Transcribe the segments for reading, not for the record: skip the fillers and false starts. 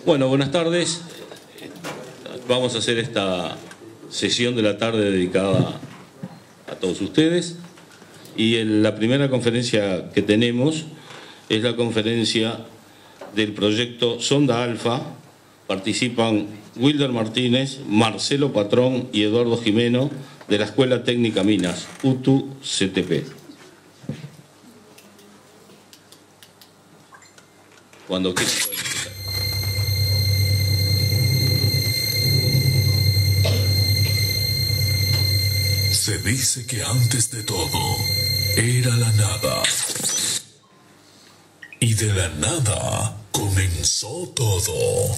Bueno, buenas tardes. Vamos a hacer esta sesión de la tarde dedicada a todos ustedes. Y la primera conferencia que tenemos es la conferencia del proyecto Sonda Alfa. Participan Wilder Martínez, Marcelo Patrón y Eduardo Jimeno de la Escuela Técnica Minas, UTU-CTP. Cuando quieran. Se dice que antes de todo era la nada. Y de la nada comenzó todo.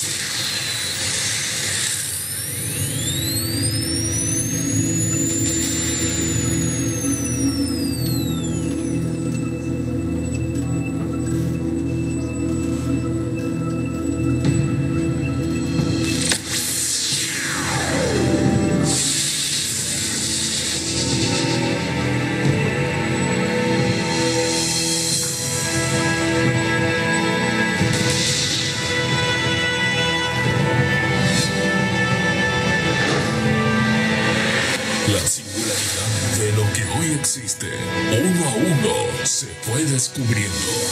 Uno a uno se fue descubriendo.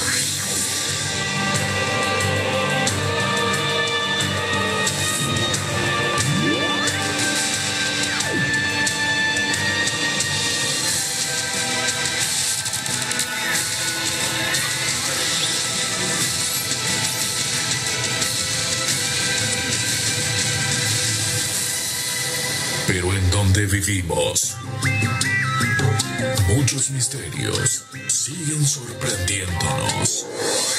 Pero en donde vivimos, muchos misterios siguen sorprendiéndonos.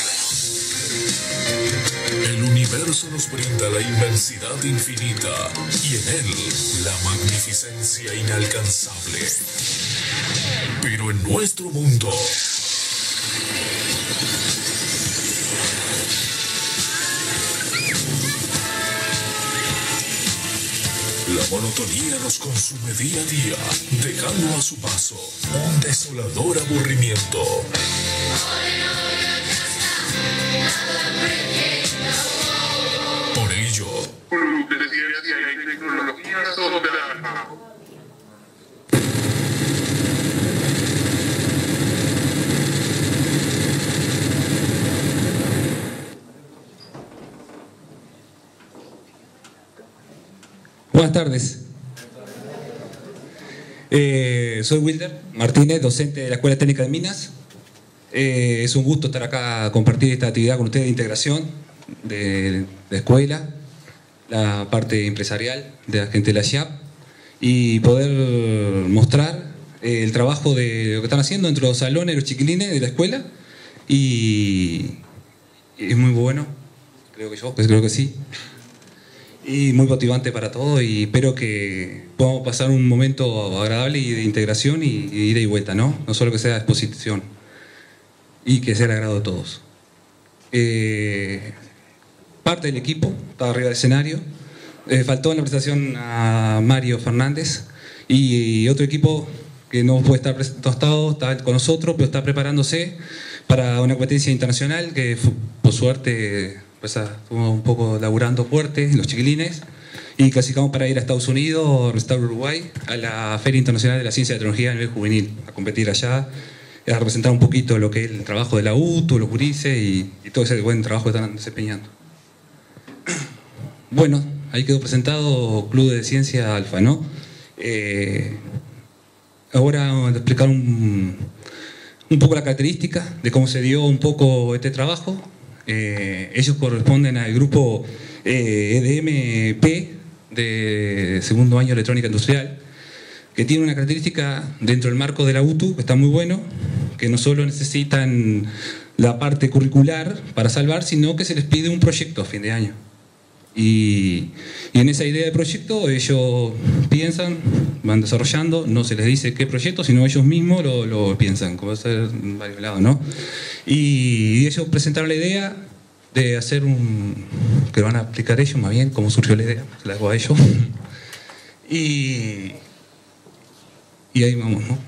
El universo nos brinda la inmensidad infinita y en él la magnificencia inalcanzable. Pero en nuestro mundo, la monotonía nos consume día a día, dejando a su paso un desolador aburrimiento. Por ello, buenas tardes. Soy Wilder Martínez, docente de la Escuela Técnica de Minas. Es un gusto estar acá a compartir esta actividad con ustedes de integración de la escuela, la parte empresarial de la gente de la SHAP y poder mostrar el trabajo de lo que están haciendo entre los salones, los chiquilines de la escuela. Y es muy bueno, creo que sí. Y muy motivante para todos y espero que podamos pasar un momento agradable y de integración y ida y vuelta, ¿no? No solo que sea exposición y que sea el agrado de todos. Parte del equipo estaba arriba del escenario. Faltó en la presentación a Mario Fernández y otro equipo que no puede estar presentado, está con nosotros, pero está preparándose para una competencia internacional que por suerte estuvimos un poco laburando fuerte los chiquilines y clasificamos para ir a Estados Unidos, a Uruguay, a la Feria Internacional de la Ciencia y Tecnología a nivel juvenil, a competir allá, a representar un poquito lo que es el trabajo de la UTU, los gurises y todo ese buen trabajo que están desempeñando. Bueno, ahí quedó presentado Club de Ciencia Alfa, ¿no? Ahora vamos a explicar un poco la característica de cómo se dio un poco este trabajo. Ellos corresponden al grupo EDMP de segundo año de electrónica industrial, que tiene una característica dentro del marco de la UTU que está muy bueno, que no solo necesitan la parte curricular para salvar, sino que se les pide un proyecto a fin de año. Y en esa idea de proyecto ellos piensan, van desarrollando, no se les dice qué proyecto, sino ellos mismos lo piensan, como va a ser en varios lados, ¿no? Y ellos presentaron la idea de hacer que lo van a explicar ellos más bien, cómo surgió la idea, se la hago a ellos. Y ahí vamos, ¿no?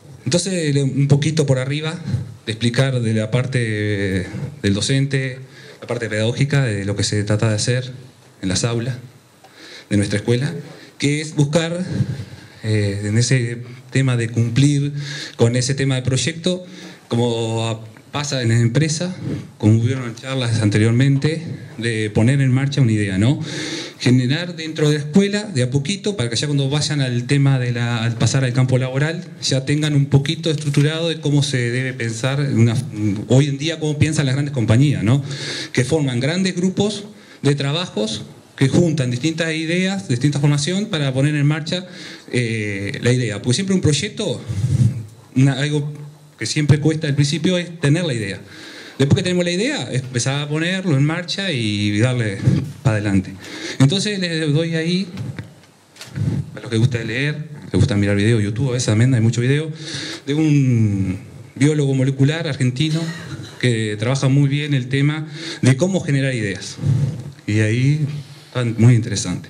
Entonces, un poquito por arriba, de explicar de la parte del docente, la parte pedagógica de lo que se trata de hacer en las aulas de nuestra escuela, que es buscar en ese tema de cumplir con ese tema de proyecto, como pasa en la empresa, como hubieron charlas anteriormente, de poner en marcha una idea, ¿no? Generar dentro de la escuela, de a poquito, para que ya cuando vayan al tema al pasar al campo laboral, ya tengan un poquito estructurado de cómo se debe pensar hoy en día, cómo piensan las grandes compañías, ¿no? Que forman grandes grupos de trabajos que juntan distintas ideas, distintas formación para poner en marcha la idea. Porque siempre un proyecto, algo que siempre cuesta al principio es tener la idea. Después que tenemos la idea, es empezar a ponerlo en marcha y darle para adelante. Entonces les doy ahí, a los que gusta leer, que gusta mirar videos, YouTube, a veces también hay mucho video, de un biólogo molecular argentino que trabaja muy bien el tema de cómo generar ideas. Y ahí está muy interesante.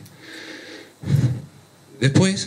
Después,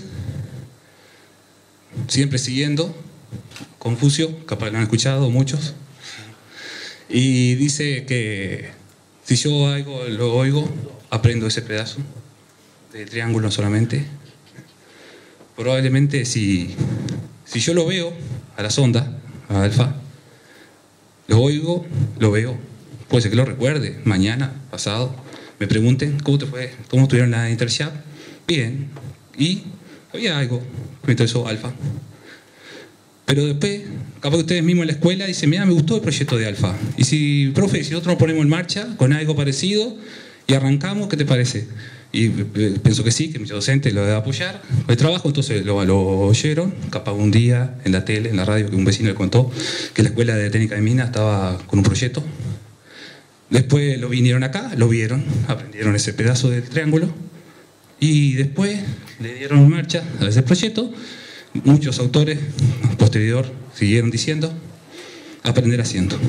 siempre siguiendo, Confucio, capaz lo han escuchado muchos, y dice que si yo lo oigo, aprendo ese pedazo de triángulo solamente. Probablemente si yo lo veo a la sonda, a alfa, lo oigo, lo veo, puede ser que lo recuerde mañana, pasado, me pregunten cómo te fue, cómo estuvieron la Interchat, bien, y había algo que me interesó alfa. Pero después, capaz que ustedes mismos en la escuela dicen, mira, me gustó el proyecto de alfa. Y si, profe, si nosotros nos ponemos en marcha con algo parecido y arrancamos, ¿qué te parece? Y pienso que sí, que mi docente lo debe apoyar. El trabajo, entonces lo oyeron, capaz un día en la tele, en la radio, que un vecino le contó que la Escuela de Técnica de Minas estaba con un proyecto. Después lo vinieron acá, lo vieron, aprendieron ese pedazo del triángulo y después le dieron en marcha a ese proyecto. Muchos autores posterior siguieron diciendo aprender haciendo.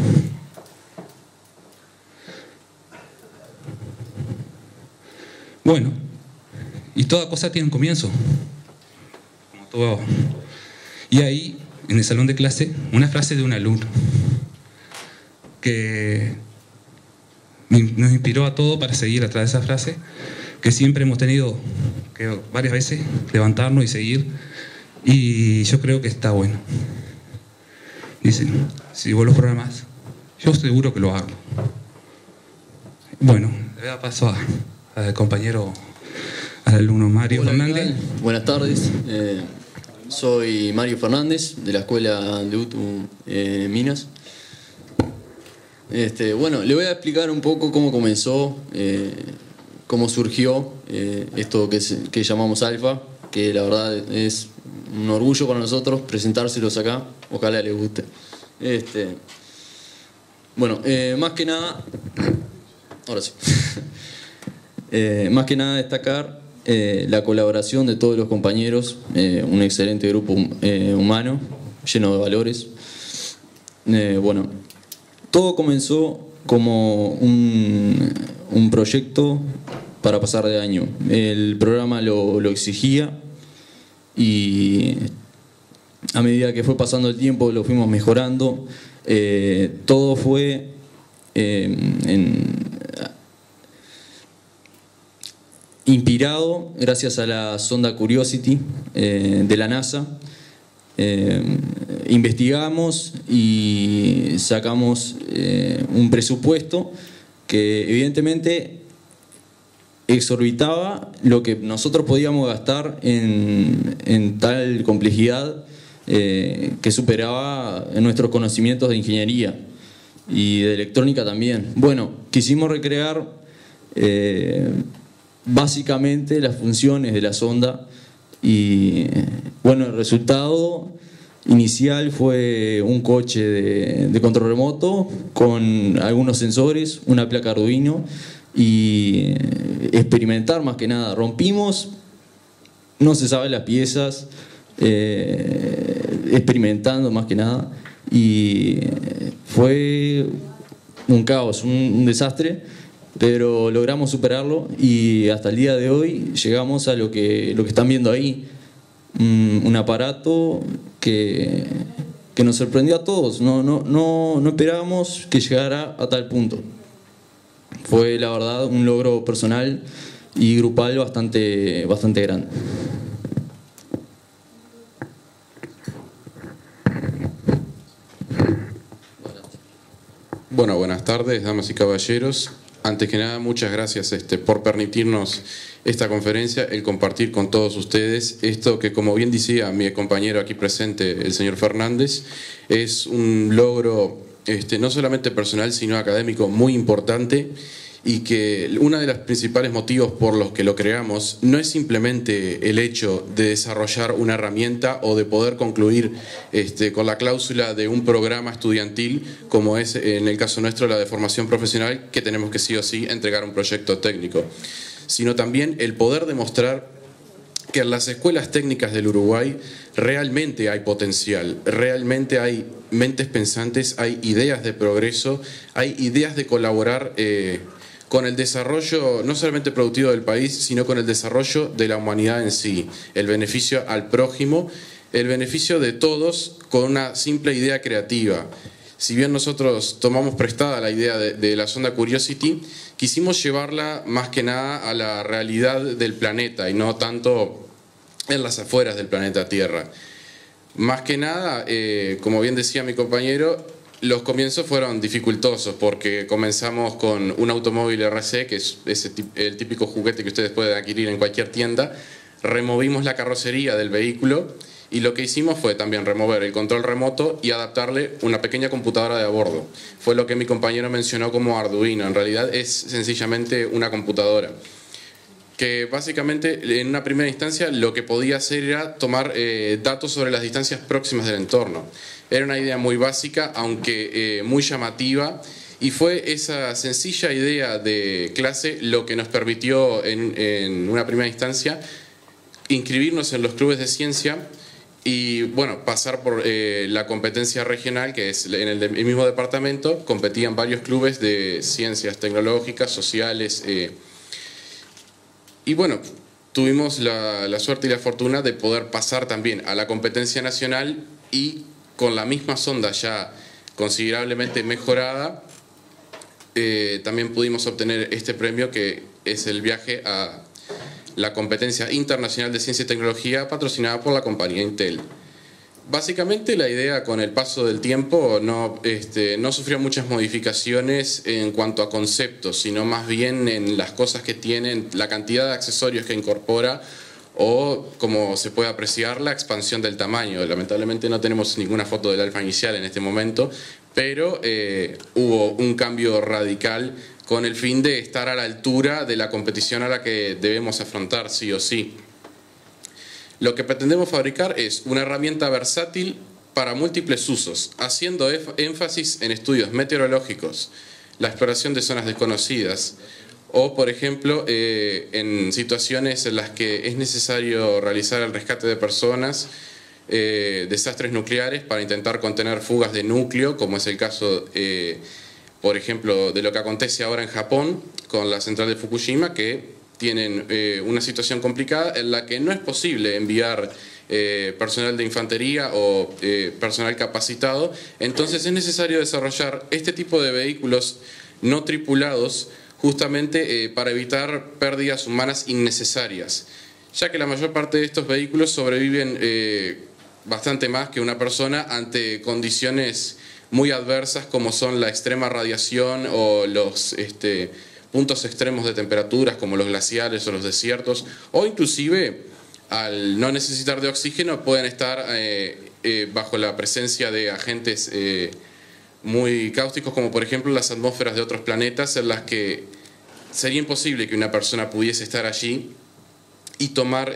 Bueno, y toda cosa tiene un comienzo, como todo. Y ahí, en el salón de clase, una frase de un alumno que nos inspiró a todos para seguir a través de esa frase, que siempre hemos tenido que varias veces levantarnos y seguir. Y yo creo que está bueno. Dicen, si vos lo programás, yo seguro que lo hago. Bueno, le voy a dar paso al compañero, al alumno Mario Fernández. Buenas tardes, soy Mario Fernández de la Escuela de UTU Minas. Bueno, le voy a explicar un poco cómo comenzó, cómo surgió esto que llamamos Alfa, que la verdad es un orgullo para nosotros presentárselos acá, ojalá les guste. Bueno, más que nada, ahora sí, más que nada destacar la colaboración de todos los compañeros, un excelente grupo humano, lleno de valores. Bueno, todo comenzó como un proyecto para pasar de año. El programa lo exigía y a medida que fue pasando el tiempo lo fuimos mejorando. Todo fue inspirado gracias a la sonda Curiosity de la NASA. Investigamos y sacamos un presupuesto que evidentemente exorbitaba lo que nosotros podíamos gastar en tal complejidad, que superaba nuestros conocimientos de ingeniería y de electrónica también. Bueno, quisimos recrear básicamente las funciones de la sonda y bueno, el resultado inicial fue un coche de control remoto con algunos sensores, una placa Arduino y experimentar más que nada. Rompimos, no se sabe las piezas, experimentando más que nada, y fue un caos, un desastre, pero logramos superarlo y hasta el día de hoy llegamos a lo que están viendo ahí, un aparato que nos sorprendió a todos. No esperábamos que llegara a tal punto. Fue la verdad un logro personal y grupal bastante grande. Bueno, buenas tardes, damas y caballeros. Antes que nada, muchas gracias por permitirnos esta conferencia, el compartir con todos ustedes esto que, como bien decía mi compañero aquí presente, el señor Fernández, es un logro no solamente personal, sino académico muy importante, y que uno de los principales motivos por los que lo creamos no es simplemente el hecho de desarrollar una herramienta o de poder concluir con la cláusula de un programa estudiantil, como es en el caso nuestro la de formación profesional, que tenemos que sí o sí entregar un proyecto técnico, sino también el poder demostrar que en las escuelas técnicas del Uruguay realmente hay potencial, realmente hay mentes pensantes, hay ideas de progreso, hay ideas de colaborar con el desarrollo no solamente productivo del país, sino con el desarrollo de la humanidad en sí, el beneficio al prójimo, el beneficio de todos con una simple idea creativa. Si bien nosotros tomamos prestada la idea de la sonda Curiosity, quisimos llevarla más que nada a la realidad del planeta y no tanto en las afueras del planeta Tierra. Más que nada, como bien decía mi compañero, los comienzos fueron dificultosos porque comenzamos con un automóvil RC, que es el típico juguete que ustedes pueden adquirir en cualquier tienda. Removimos la carrocería del vehículo y lo que hicimos fue también remover el control remoto y adaptarle una pequeña computadora de a bordo. Fue lo que mi compañero mencionó como Arduino. En realidad es sencillamente una computadora que básicamente en una primera instancia lo que podía hacer era tomar datos sobre las distancias próximas del entorno. Era una idea muy básica, aunque muy llamativa, y fue esa sencilla idea de clase lo que nos permitió en una primera instancia inscribirnos en los clubes de ciencia y bueno, pasar por la competencia regional, que es en el mismo departamento, competían varios clubes de ciencias tecnológicas, sociales, y bueno, tuvimos la suerte y la fortuna de poder pasar también a la competencia nacional y con la misma sonda ya considerablemente mejorada, también pudimos obtener este premio que es el viaje a la competencia internacional de ciencia y tecnología patrocinada por la compañía Intel. Básicamente la idea con el paso del tiempo no sufrió muchas modificaciones en cuanto a conceptos, sino más bien en las cosas que tienen, la cantidad de accesorios que incorpora o, como se puede apreciar, la expansión del tamaño. Lamentablemente no tenemos ninguna foto del alfa inicial en este momento, pero hubo un cambio radical con el fin de estar a la altura de la competición a la que debemos afrontar sí o sí. Lo que pretendemos fabricar es una herramienta versátil para múltiples usos, haciendo énfasis en estudios meteorológicos, la exploración de zonas desconocidas o, por ejemplo, en situaciones en las que es necesario realizar el rescate de personas, desastres nucleares para intentar contener fugas de núcleo, como es el caso, por ejemplo, de lo que acontece ahora en Japón con la central de Fukushima, que tienen una situación complicada en la que no es posible enviar personal de infantería o personal capacitado. Entonces es necesario desarrollar este tipo de vehículos no tripulados justamente para evitar pérdidas humanas innecesarias, ya que la mayor parte de estos vehículos sobreviven bastante más que una persona ante condiciones muy adversas como son la extrema radiación o los puntos extremos de temperaturas como los glaciares o los desiertos, o inclusive al no necesitar de oxígeno pueden estar bajo la presencia de agentes muy cáusticos, como por ejemplo las atmósferas de otros planetas, en las que sería imposible que una persona pudiese estar allí y tomar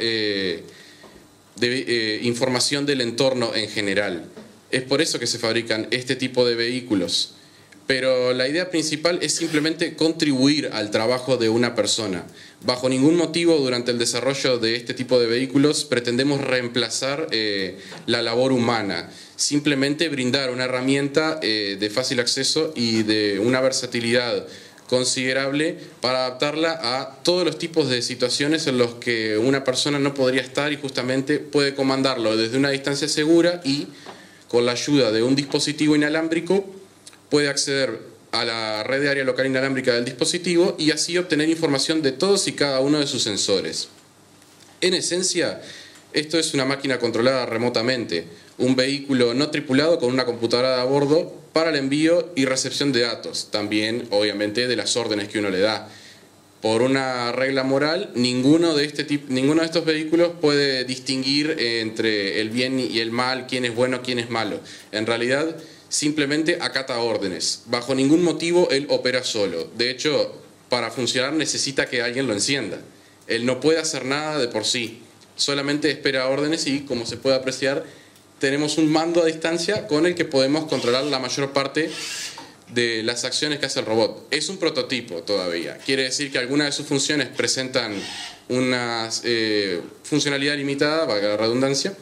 información del entorno en general. Es por eso que se fabrican este tipo de vehículos. Pero la idea principal es simplemente contribuir al trabajo de una persona. Bajo ningún motivo, durante el desarrollo de este tipo de vehículos, pretendemos reemplazar la labor humana. Simplemente brindar una herramienta de fácil acceso y de una versatilidad considerable para adaptarla a todos los tipos de situaciones en los que una persona no podría estar y justamente puede comandarlo desde una distancia segura y con la ayuda de un dispositivo inalámbrico puede acceder a la red de área local inalámbrica del dispositivo y así obtener información de todos y cada uno de sus sensores. En esencia, esto es una máquina controlada remotamente, un vehículo no tripulado con una computadora a bordo para el envío y recepción de datos, también obviamente de las órdenes que uno le da. Por una regla moral, ninguno de estos vehículos puede distinguir entre el bien y el mal, quién es bueno, quién es malo. En realidad, simplemente acata órdenes. Bajo ningún motivo él opera solo. De hecho, para funcionar necesita que alguien lo encienda. Él no puede hacer nada de por sí. Solamente espera órdenes y, como se puede apreciar, tenemos un mando a distancia con el que podemos controlar la mayor parte de las acciones que hace el robot. Es un prototipo todavía. Quiere decir que algunas de sus funciones presentan una funcionalidad limitada, valga la redundancia,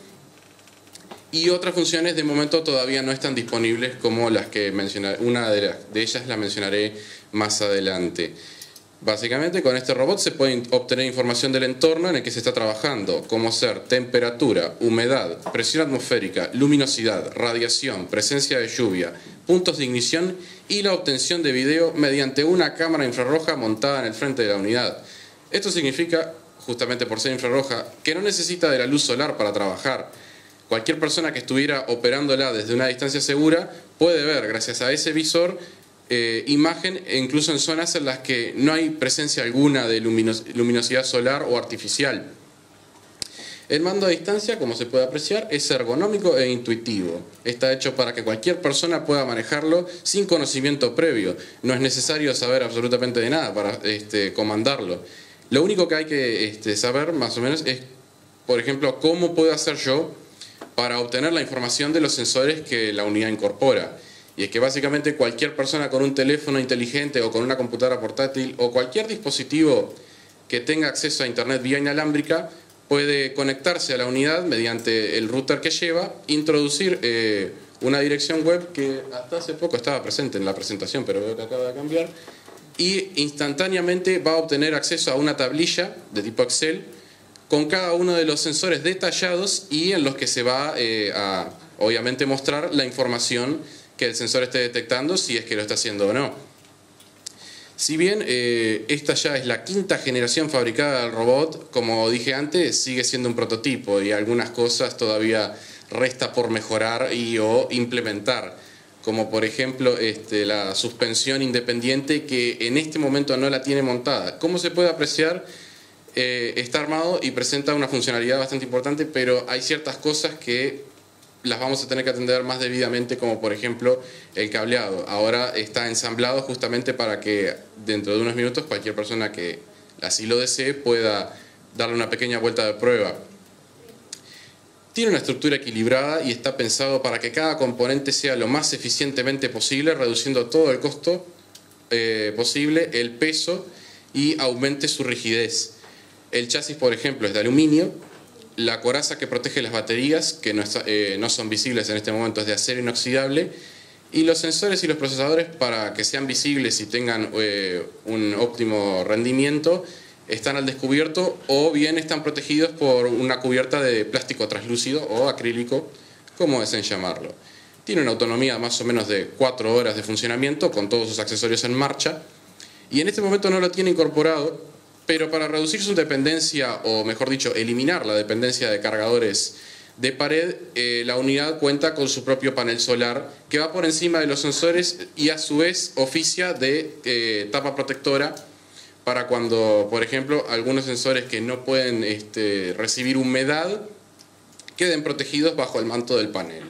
y otras funciones de momento todavía no están disponibles, como las que mencionaré. Una de ellas la mencionaré más adelante. Básicamente, con este robot se puede obtener información del entorno en el que se está trabajando, como ser temperatura, humedad, presión atmosférica, luminosidad, radiación, presencia de lluvia, puntos de ignición y la obtención de video mediante una cámara infrarroja montada en el frente de la unidad. Esto significa, justamente por ser infrarroja, que no necesita de la luz solar para trabajar. Cualquier persona que estuviera operándola desde una distancia segura puede ver, gracias a ese visor, imagen, e incluso en zonas en las que no hay presencia alguna de luminosidad solar o artificial. El mando a distancia, como se puede apreciar, es ergonómico e intuitivo. Está hecho para que cualquier persona pueda manejarlo sin conocimiento previo. No es necesario saber absolutamente de nada para comandarlo. Lo único que hay que saber, más o menos, es, por ejemplo, cómo puedo hacer yo para obtener la información de los sensores que la unidad incorpora. Y es que básicamente cualquier persona con un teléfono inteligente o con una computadora portátil o cualquier dispositivo que tenga acceso a internet vía inalámbrica puede conectarse a la unidad mediante el router que lleva, introducir una dirección web que hasta hace poco estaba presente en la presentación, pero veo que acaba de cambiar, y instantáneamente va a obtener acceso a una tablilla de tipo Excel con cada uno de los sensores detallados y en los que se va a, obviamente, mostrar la información que el sensor esté detectando, si es que lo está haciendo o no. Si bien esta ya es la quinta generación fabricada del robot, como dije antes, sigue siendo un prototipo y algunas cosas todavía resta por mejorar o implementar, como por ejemplo la suspensión independiente, que en este momento no la tiene montada. Como se puede apreciar, está armado y presenta una funcionalidad bastante importante, pero hay ciertas cosas que las vamos a tener que atender más debidamente, como por ejemplo el cableado. Ahora está ensamblado justamente para que dentro de unos minutos cualquier persona que así lo desee pueda darle una pequeña vuelta de prueba. Tiene una estructura equilibrada y está pensado para que cada componente sea lo más eficientemente posible, reduciendo todo el costo posible, el peso, y aumente su rigidez. El chasis, por ejemplo, es de aluminio. La coraza que protege las baterías, que no son visibles en este momento, es de acero inoxidable. Y los sensores y los procesadores, para que sean visibles y tengan un óptimo rendimiento, están al descubierto o bien están protegidos por una cubierta de plástico translúcido o acrílico, como deseen llamarlo. Tiene una autonomía más o menos de 4 horas de funcionamiento con todos sus accesorios en marcha. Y en este momento no lo tiene incorporado, pero para reducir su dependencia, o mejor dicho, eliminar la dependencia de cargadores de pared, la unidad cuenta con su propio panel solar que va por encima de los sensores y a su vez oficia de tapa protectora para cuando, por ejemplo, algunos sensores que no pueden recibir humedad queden protegidos bajo el manto del panel.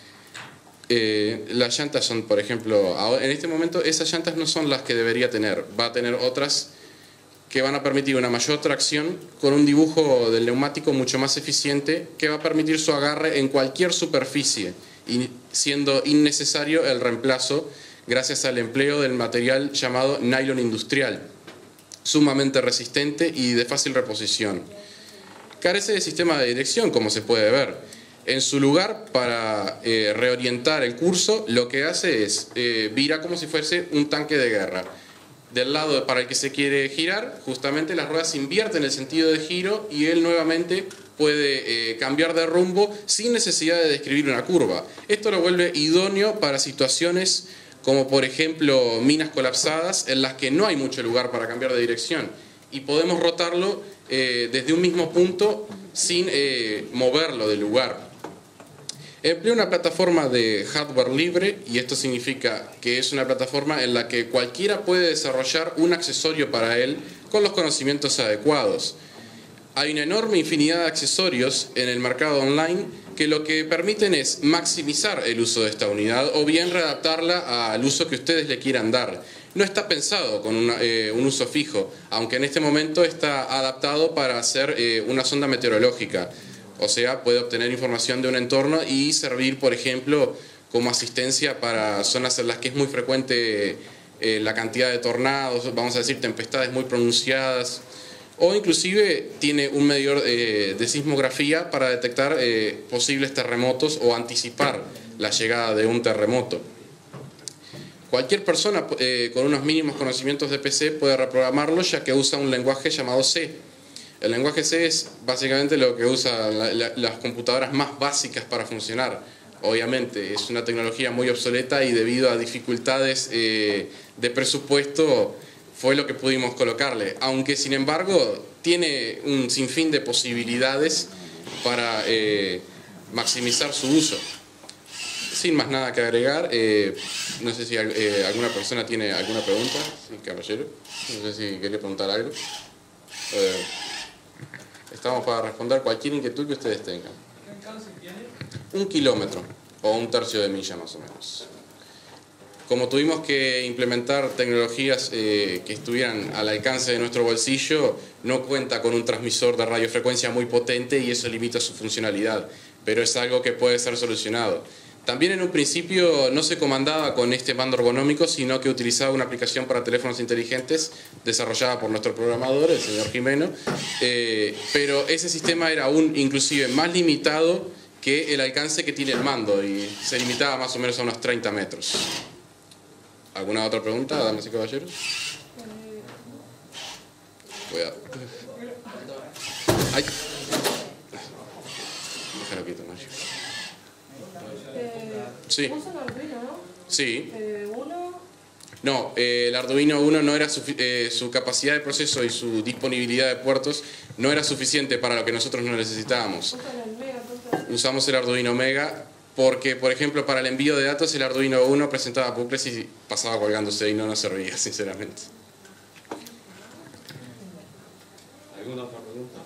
Las llantas son, por ejemplo, en este momento esas llantas no son las que debería tener, va a tener otras que van a permitir una mayor tracción con un dibujo del neumático mucho más eficiente que va a permitir su agarre en cualquier superficie, y siendo innecesario el reemplazo gracias al empleo del material llamado nylon industrial, sumamente resistente y de fácil reposición. Carece de sistema de dirección, como se puede ver. En su lugar, para reorientar el curso, lo que hace es vira como si fuese un tanque de guerra. Del lado para el que se quiere girar, justamente las ruedas invierten el sentido de giro y él nuevamente puede cambiar de rumbo sin necesidad de describir una curva. Esto lo vuelve idóneo para situaciones como por ejemplo minas colapsadas en las que no hay mucho lugar para cambiar de dirección y podemos rotarlo desde un mismo punto sin moverlo del lugar. Emplea una plataforma de hardware libre y esto significa que es una plataforma en la que cualquiera puede desarrollar un accesorio para él con los conocimientos adecuados. Hay una enorme infinidad de accesorios en el mercado online que lo que permiten es maximizar el uso de esta unidad o bien readaptarla al uso que ustedes le quieran dar. No está pensado con un uso fijo, aunque en este momento está adaptado para hacer una sonda meteorológica. O sea, puede obtener información de un entorno y servir, por ejemplo, como asistencia para zonas en las que es muy frecuente la cantidad de tornados, vamos a decir, tempestades muy pronunciadas. O inclusive tiene un medidor de sismografía para detectar posibles terremotos o anticipar la llegada de un terremoto. Cualquier persona con unos mínimos conocimientos de PC puede reprogramarlo, ya que usa un lenguaje llamado C. El lenguaje C es básicamente lo que usan las computadoras más básicas para funcionar. Obviamente es una tecnología muy obsoleta y debido a dificultades de presupuesto fue lo que pudimos colocarle, aunque sin embargo tiene un sinfín de posibilidades para maximizar su uso. Sin más nada que agregar, no sé si alguna persona tiene alguna pregunta. Sí, caballero, no sé si quería preguntar algo. Estamos para responder cualquier inquietud que ustedes tengan. ¿Qué alcance tiene? 1 kilómetro o 1/3 de milla más o menos. Como tuvimos que implementar tecnologías que estuvieran al alcance de nuestro bolsillo, no cuenta con un transmisor de radiofrecuencia muy potente y eso limita su funcionalidad, pero es algo que puede ser solucionado. También en un principio no se comandaba con este mando ergonómico, sino que utilizaba una aplicación para teléfonos inteligentes desarrollada por nuestro programador, el señor Jimeno, pero ese sistema era aún inclusive más limitado que el alcance que tiene el mando y se limitaba más o menos a unos 30 metros. ¿Alguna otra pregunta, damas y caballeros? Cuidado. Ay. Déjalo quieto, Mario. Sí. ¿Usan Arduino, no? Sí. ¿Uno? No, el Arduino Uno no era su capacidad de proceso y su disponibilidad de puertos no era suficiente para lo que nosotros no necesitábamos. ¿Usan el Mega, entonces? Usamos el Arduino Mega porque, por ejemplo, para el envío de datos el Arduino Uno presentaba bucles y pasaba colgándose y no nos servía, sinceramente. ¿Alguna otra pregunta?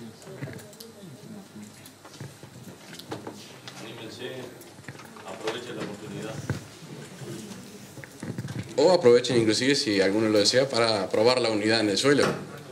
Anímense, aprovechen la oportunidad. O aprovechen inclusive, si alguno lo desea, para probar la unidad en el suelo.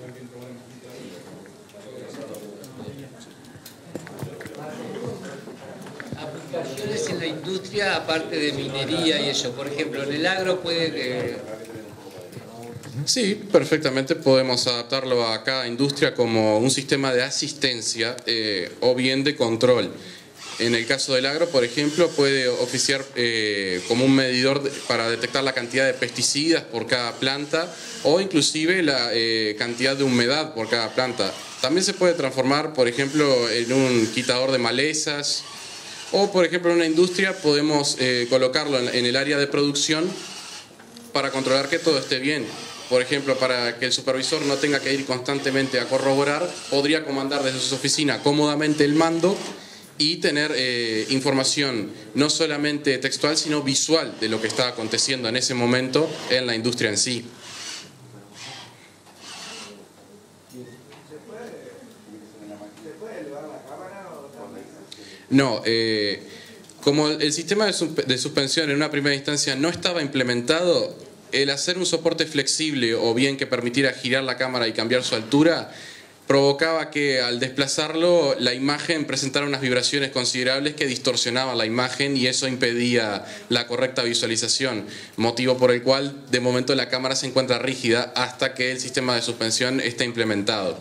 Aplicaciones en la industria, aparte de minería y eso. Por ejemplo, en el agro puede... Sí, perfectamente podemos adaptarlo a cada industria como un sistema de asistencia o bien de control. En el caso del agro, por ejemplo, puede oficiar como un medidor para detectar la cantidad de pesticidas por cada planta o inclusive la cantidad de humedad por cada planta. También se puede transformar, por ejemplo, en un quitador de malezas o, por ejemplo, en una industria podemos colocarlo en el área de producción para controlar que todo esté bien. Por ejemplo, para que el supervisor no tenga que ir constantemente a corroborar, podría comandar desde su oficina cómodamente el mando y tener información no solamente textual, sino visual de lo que está aconteciendo en ese momento en la industria en sí. No, como el sistema de suspensión en una primera instancia no estaba implementado, el hacer un soporte flexible o bien que permitiera girar la cámara y cambiar su altura provocaba que al desplazarlo la imagen presentara unas vibraciones considerables que distorsionaban la imagen y eso impedía la correcta visualización, motivo por el cual de momento la cámara se encuentra rígida hasta que el sistema de suspensión esté implementado.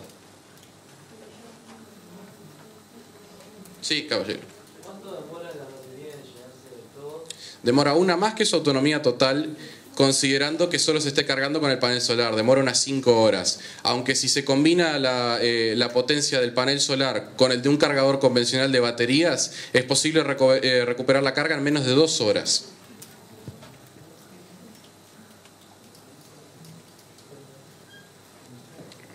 Sí, caballero. ¿Cuánto demora la batería en llenarse de todo? Demora una más que su autonomía total, considerando que solo se esté cargando con el panel solar, demora unas 5 horas. Aunque si se combina la potencia del panel solar con el de un cargador convencional de baterías, es posible recuperar la carga en menos de 2 horas.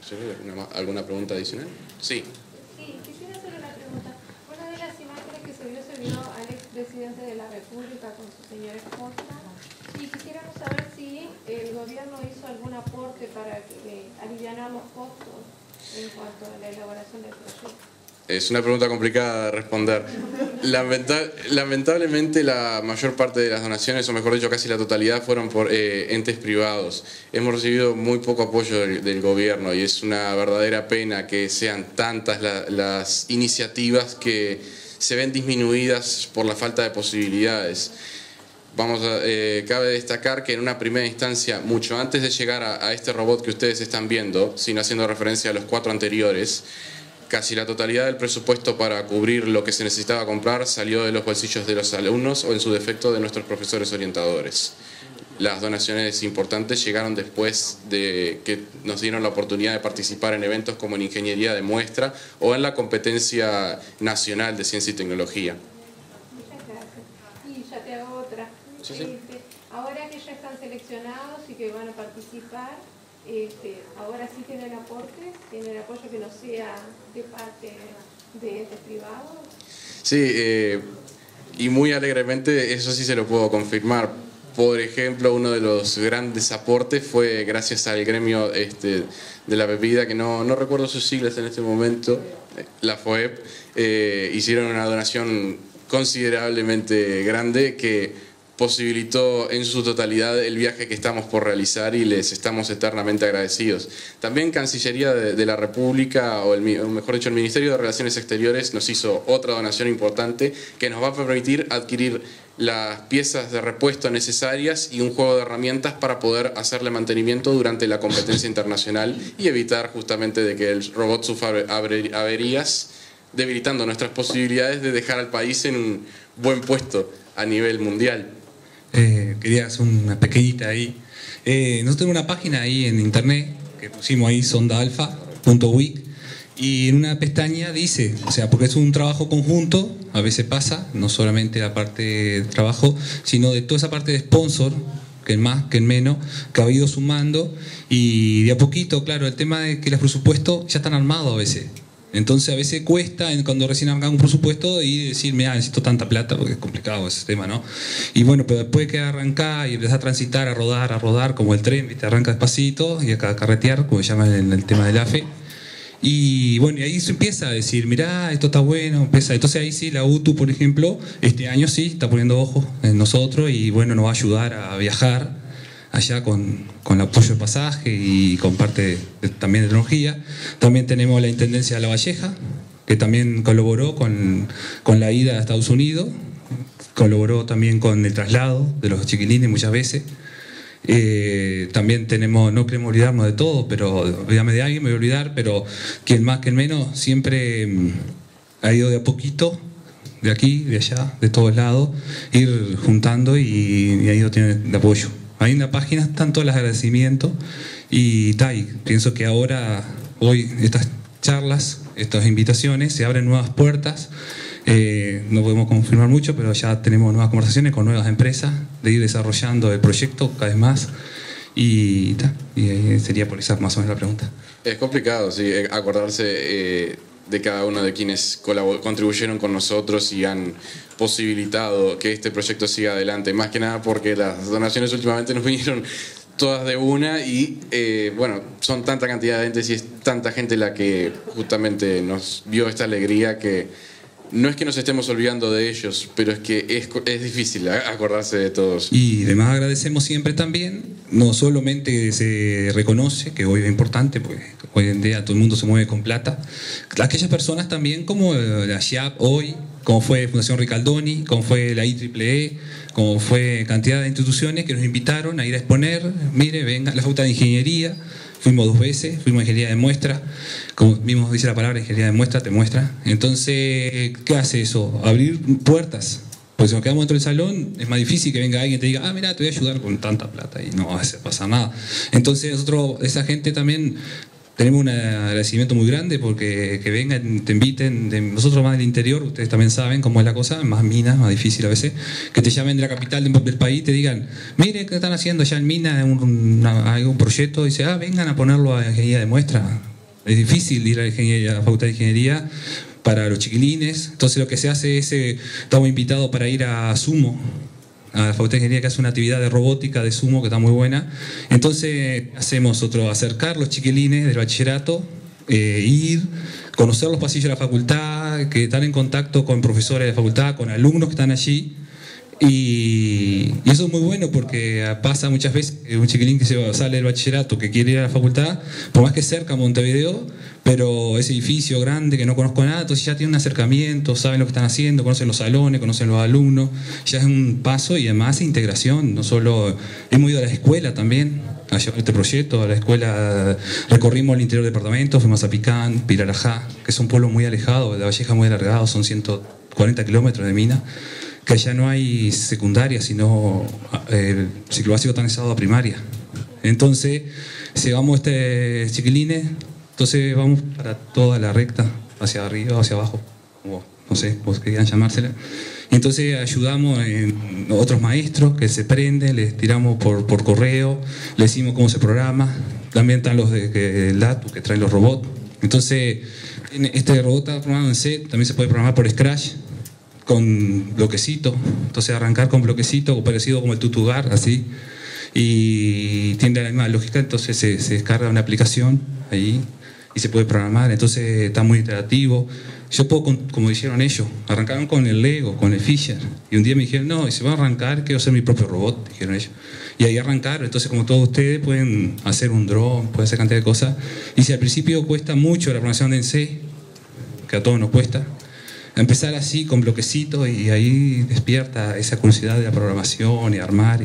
¿Alguna pregunta adicional? Sí. Sí, quisiera hacer una pregunta. Una de las imágenes que se vio al expresidente de la República con su señora esposa. Y quisiéramos saber si el gobierno hizo algún aporte para aliviar los costos en cuanto a la elaboración del proyecto. Es una pregunta complicada de responder. Lamentablemente la mayor parte de las donaciones, o mejor dicho casi la totalidad, fueron por entes privados. Hemos recibido muy poco apoyo del gobierno y es una verdadera pena que sean tantas las iniciativas que se ven disminuidas por la falta de posibilidades. Cabe destacar que en una primera instancia, mucho antes de llegar a este robot que ustedes están viendo, sino haciendo referencia a los 4 anteriores, casi la totalidad del presupuesto para cubrir lo que se necesitaba comprar salió de los bolsillos de los alumnos o en su defecto de nuestros profesores orientadores. Las donaciones importantes llegaron después de que nos dieron la oportunidad de participar en eventos como en Ingeniería de Muestra o en la competencia nacional de Ciencia y Tecnología. Muchas gracias. Y ya te hago otra. Sí, sí. Ahora que ya están seleccionados y que van a participar, ahora sí tienen aportes, tienen apoyo que no sea de parte de entes privados. Sí, y muy alegremente eso sí se lo puedo confirmar. Por ejemplo, uno de los grandes aportes fue gracias al gremio de la bebida, que no recuerdo sus siglas en este momento, la FOEP, hicieron una donación considerablemente grande que posibilitó en su totalidad el viaje que estamos por realizar y les estamos eternamente agradecidos. También Cancillería de la República, o mejor dicho, el Ministerio de Relaciones Exteriores nos hizo otra donación importante que nos va a permitir adquirir las piezas de repuesto necesarias y un juego de herramientas para poder hacerle mantenimiento durante la competencia internacional y evitar justamente de que el robot sufra averías, debilitando nuestras posibilidades de dejar al país en un buen puesto a nivel mundial. Quería hacer una pequeñita ahí. Nosotros tenemos una página ahí en internet que pusimos ahí, sondaalfa.wic, y en una pestaña dice, o sea, porque es un trabajo conjunto, a veces pasa, no solamente la parte de trabajo, sino de toda esa parte de sponsor, que en más, que en menos, que ha ido sumando, y de a poquito, claro, el tema de que los presupuestos ya están armados a veces. Entonces a veces cuesta cuando recién arrancamos un presupuesto y decir, mira, necesito tanta plata, porque es complicado ese tema, ¿no? Y bueno, pero después que arrancar y empezar a transitar, a rodar, como el tren, ¿viste? Arranca despacito y a carretear, como se llama en el tema del AFE. Y bueno, y ahí se empieza a decir, mirá, esto está bueno, empieza. Entonces ahí sí, la UTU, por ejemplo, este año sí está poniendo ojos en nosotros y bueno, nos va a ayudar a viajar allá con el apoyo de pasaje y con parte también de tecnología. También tenemos la Intendencia de La Valleja, que también colaboró con la ida a Estados Unidos, colaboró también con el traslado de los chiquilines muchas veces. También tenemos, no queremos olvidarnos de todo, pero olvídame de alguien, me voy a olvidar, pero quien más, quien menos, siempre ha ido de a poquito, de aquí, de allá, de todos lados, ir juntando y ha ido teniendo de apoyo. Ahí en la página están todos los agradecimientos y pienso que ahora, hoy, estas charlas, estas invitaciones, se abren nuevas puertas. No podemos confirmar mucho, pero ya tenemos nuevas conversaciones con nuevas empresas de ir desarrollando el proyecto cada vez más y ahí sería por esa más o menos la pregunta. Es complicado, sí, acordarse de cada uno de quienes contribuyeron con nosotros y han posibilitado que este proyecto siga adelante, más que nada porque las donaciones últimamente nos vinieron todas de una y bueno, son tanta cantidad de entes y es tanta gente la que justamente nos vio esta alegría que no es que nos estemos olvidando de ellos, pero es que es difícil acordarse de todos. Y además agradecemos siempre también, no solamente se reconoce, que hoy es importante, porque hoy en día todo el mundo se mueve con plata, aquellas personas también como la SHIAP hoy, como fue Fundación Ricaldoni, como fue la IEEE, como fue cantidad de instituciones que nos invitaron a ir a exponer, mire, venga, la Facultad de Ingeniería, fuimos 2 veces, fuimos a Ingeniería de Muestra, como mismo dice la palabra, Ingeniería de Muestra, te muestra. Entonces, ¿qué hace eso? Abrir puertas. Porque si nos quedamos dentro del salón, es más difícil que venga alguien y te diga, mira, te voy a ayudar con tanta plata, y no va a pasar nada. Entonces, nosotros, esa gente también, tenemos un agradecimiento muy grande porque que vengan, te inviten, nosotros más del interior, ustedes también saben cómo es la cosa, más minas, más difícil a veces, que te llamen de la capital del país y te digan, mire, ¿qué están haciendo allá en Minas? Hay un proyecto, y dice, vengan a ponerlo a Ingeniería de Muestra. Es difícil ir a la Facultad de Ingeniería para los chiquilines. Entonces lo que se hace es, estamos invitados para ir a Sumo, a la Facultad de Ingeniería, que hace una actividad de robótica de Sumo que está muy buena. Entonces hacemos acercar los chiquilines del bachillerato, ir, conocer los pasillos de la facultad, que están en contacto con profesores de la facultad, con alumnos que están allí. Y eso es muy bueno porque pasa muchas veces un chiquilín que sale del bachillerato que quiere ir a la facultad, por más que es cerca a Montevideo, pero ese edificio grande que no conozco nada, entonces ya tiene un acercamiento, saben lo que están haciendo, conocen los salones, conocen los alumnos, ya es un paso y además integración. No solo hemos ido a la escuela también a llevar este proyecto, a la escuela recorrimos el interior del departamento, fuimos a Picán, Pirarajá, que son pueblos muy alejados, de La Valleja muy alargados, son 140 kilómetros de Mina, que allá no hay secundaria, sino el ciclo básico está anexado a primaria. Entonces, si vamos chiquilines, entonces vamos para toda la recta, hacia arriba o hacia abajo, como no sé, vos querían llamársela. Entonces ayudamos en otros maestros que se prenden, les tiramos por correo, les decimos cómo se programa. También están los del DATU que traen los robots. Entonces, este robot está programado en C, también se puede programar por Scratch, con bloquecito. Entonces arrancar con bloquecito, parecido como el Tutugar, así. Y tiene la misma lógica, entonces se descarga una aplicación ahí y se puede programar. Entonces está muy interactivo. Yo puedo, como dijeron ellos, arrancaron con el Lego, con el Fisher. Y un día me dijeron, no, y se va a arrancar, quiero hacer mi propio robot, dijeron ellos. Y ahí arrancaron. Entonces, como todos ustedes, pueden hacer un dron, pueden hacer cantidad de cosas. Y si al principio cuesta mucho la programación en C, que a todos nos cuesta, empezar así con bloquecitos y ahí despierta esa curiosidad de la programación y armar.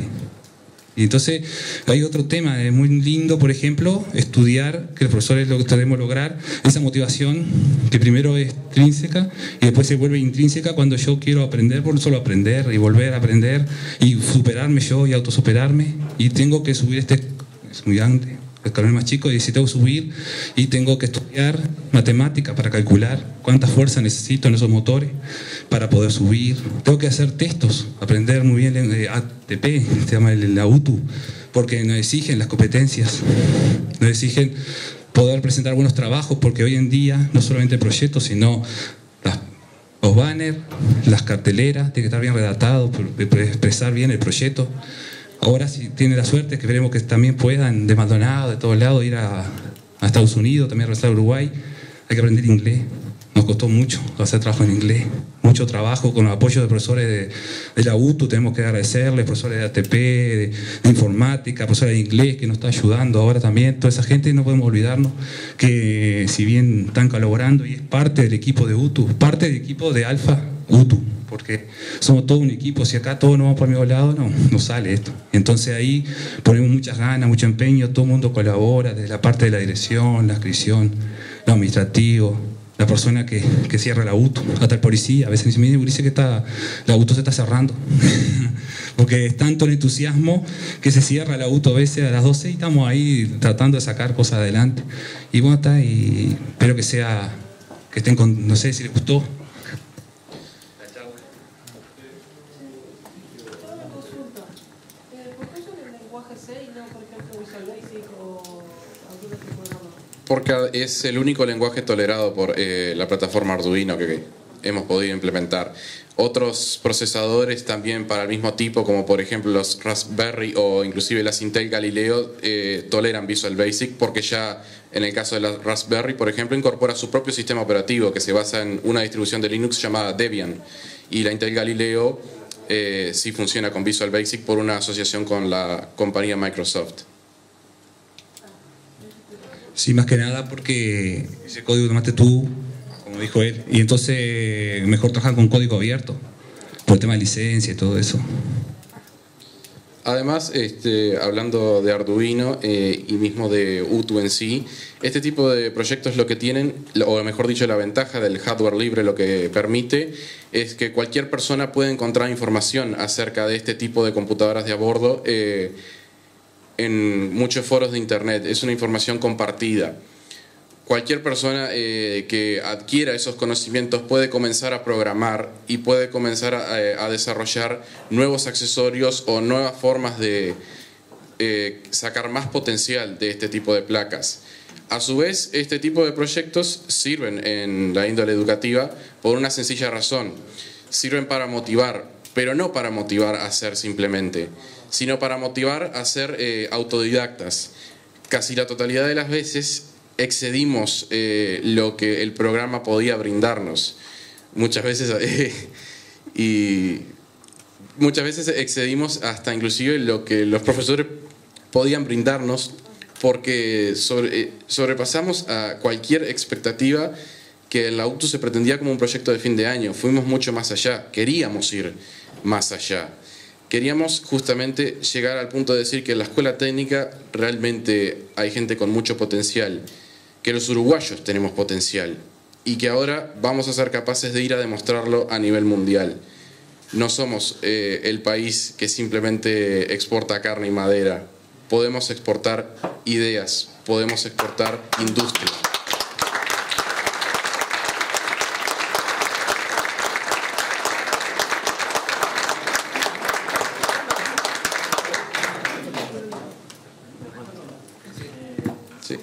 Y entonces hay otro tema muy lindo, por ejemplo, estudiar, que los profesores lo que debemos lograr, esa motivación que primero es extrínseca y después se vuelve intrínseca cuando yo quiero aprender por solo aprender y volver a aprender y superarme yo y autosuperarme. Y tengo que subir es muy grande, el escalón más chico, y si tengo que subir y tengo que estudiar matemática para calcular cuánta fuerza necesito en esos motores para poder subir. Tengo que hacer textos, aprender muy bien ATP, se llama la UTU, porque nos exigen las competencias, nos exigen poder presentar buenos trabajos, porque hoy en día no solamente proyectos, sino los banners, las carteleras, tiene que estar bien redactado, expresar bien el proyecto. Ahora, si tiene la suerte, que veremos que también puedan, de Maldonado, de todos lados, ir a Estados Unidos, también regresar a Uruguay. Hay que aprender inglés. Nos costó mucho hacer trabajo en inglés. Mucho trabajo con el apoyo de profesores de la UTU, tenemos que agradecerles, profesores de ATP, de informática, profesores de inglés, que nos está ayudando ahora también. Toda esa gente, no podemos olvidarnos que, si bien están colaborando y es parte del equipo de UTU, parte del equipo de Alfa UTU, porque somos todo un equipo. Si acá todos nos vamos por el mismo lado, no sale esto. Entonces ahí ponemos muchas ganas, mucho empeño, todo el mundo colabora, desde la parte de la dirección, la inscripción, lo administrativo, la persona que cierra la UTU, hasta el policía. A veces me dice, dice que la UTU se está cerrando, porque es tanto el entusiasmo que se cierra la UTU a veces a las 12 y estamos ahí tratando de sacar cosas adelante. Y bueno, está, y espero que estén con, no sé si les gustó. Porque es el único lenguaje tolerado por la plataforma Arduino que hemos podido implementar. Otros procesadores también para el mismo tipo, como por ejemplo los Raspberry o inclusive las Intel Galileo, toleran Visual Basic, porque ya en el caso de la Raspberry, por ejemplo, incorpora su propio sistema operativo que se basa en una distribución de Linux llamada Debian. Y la Intel Galileo sí funciona con Visual Basic por una asociación con la compañía Microsoft. Sí, más que nada porque ese código lo tomaste tú, como dijo él, y entonces mejor trabajar con código abierto, por el tema de licencia y todo eso. Además, hablando de Arduino y mismo de UTU en sí, este tipo de proyectos lo que tienen, o mejor dicho, la ventaja del hardware libre, lo que permite es que cualquier persona puede encontrar información acerca de este tipo de computadoras de a bordo en muchos foros de internet. Es una información compartida. Cualquier persona que adquiera esos conocimientos puede comenzar a programar y puede comenzar a desarrollar nuevos accesorios o nuevas formas de sacar más potencial de este tipo de placas. A su vez, este tipo de proyectos sirven en la índole educativa por una sencilla razón. Sirven para motivar, pero no para motivar a ser simplemente, sino para motivar a ser autodidactas. Casi la totalidad de las veces excedimos lo que el programa podía brindarnos. Muchas veces excedimos hasta inclusive lo que los profesores podían brindarnos, porque sobrepasamos a cualquier expectativa que en la UTU se pretendía como un proyecto de fin de año. Fuimos mucho más allá, queríamos ir más allá. Queríamos justamente llegar al punto de decir que en la escuela técnica realmente hay gente con mucho potencial, que los uruguayos tenemos potencial y que ahora vamos a ser capaces de ir a demostrarlo a nivel mundial. No somos el país que simplemente exporta carne y madera. Podemos exportar ideas, podemos exportar industria. Sí.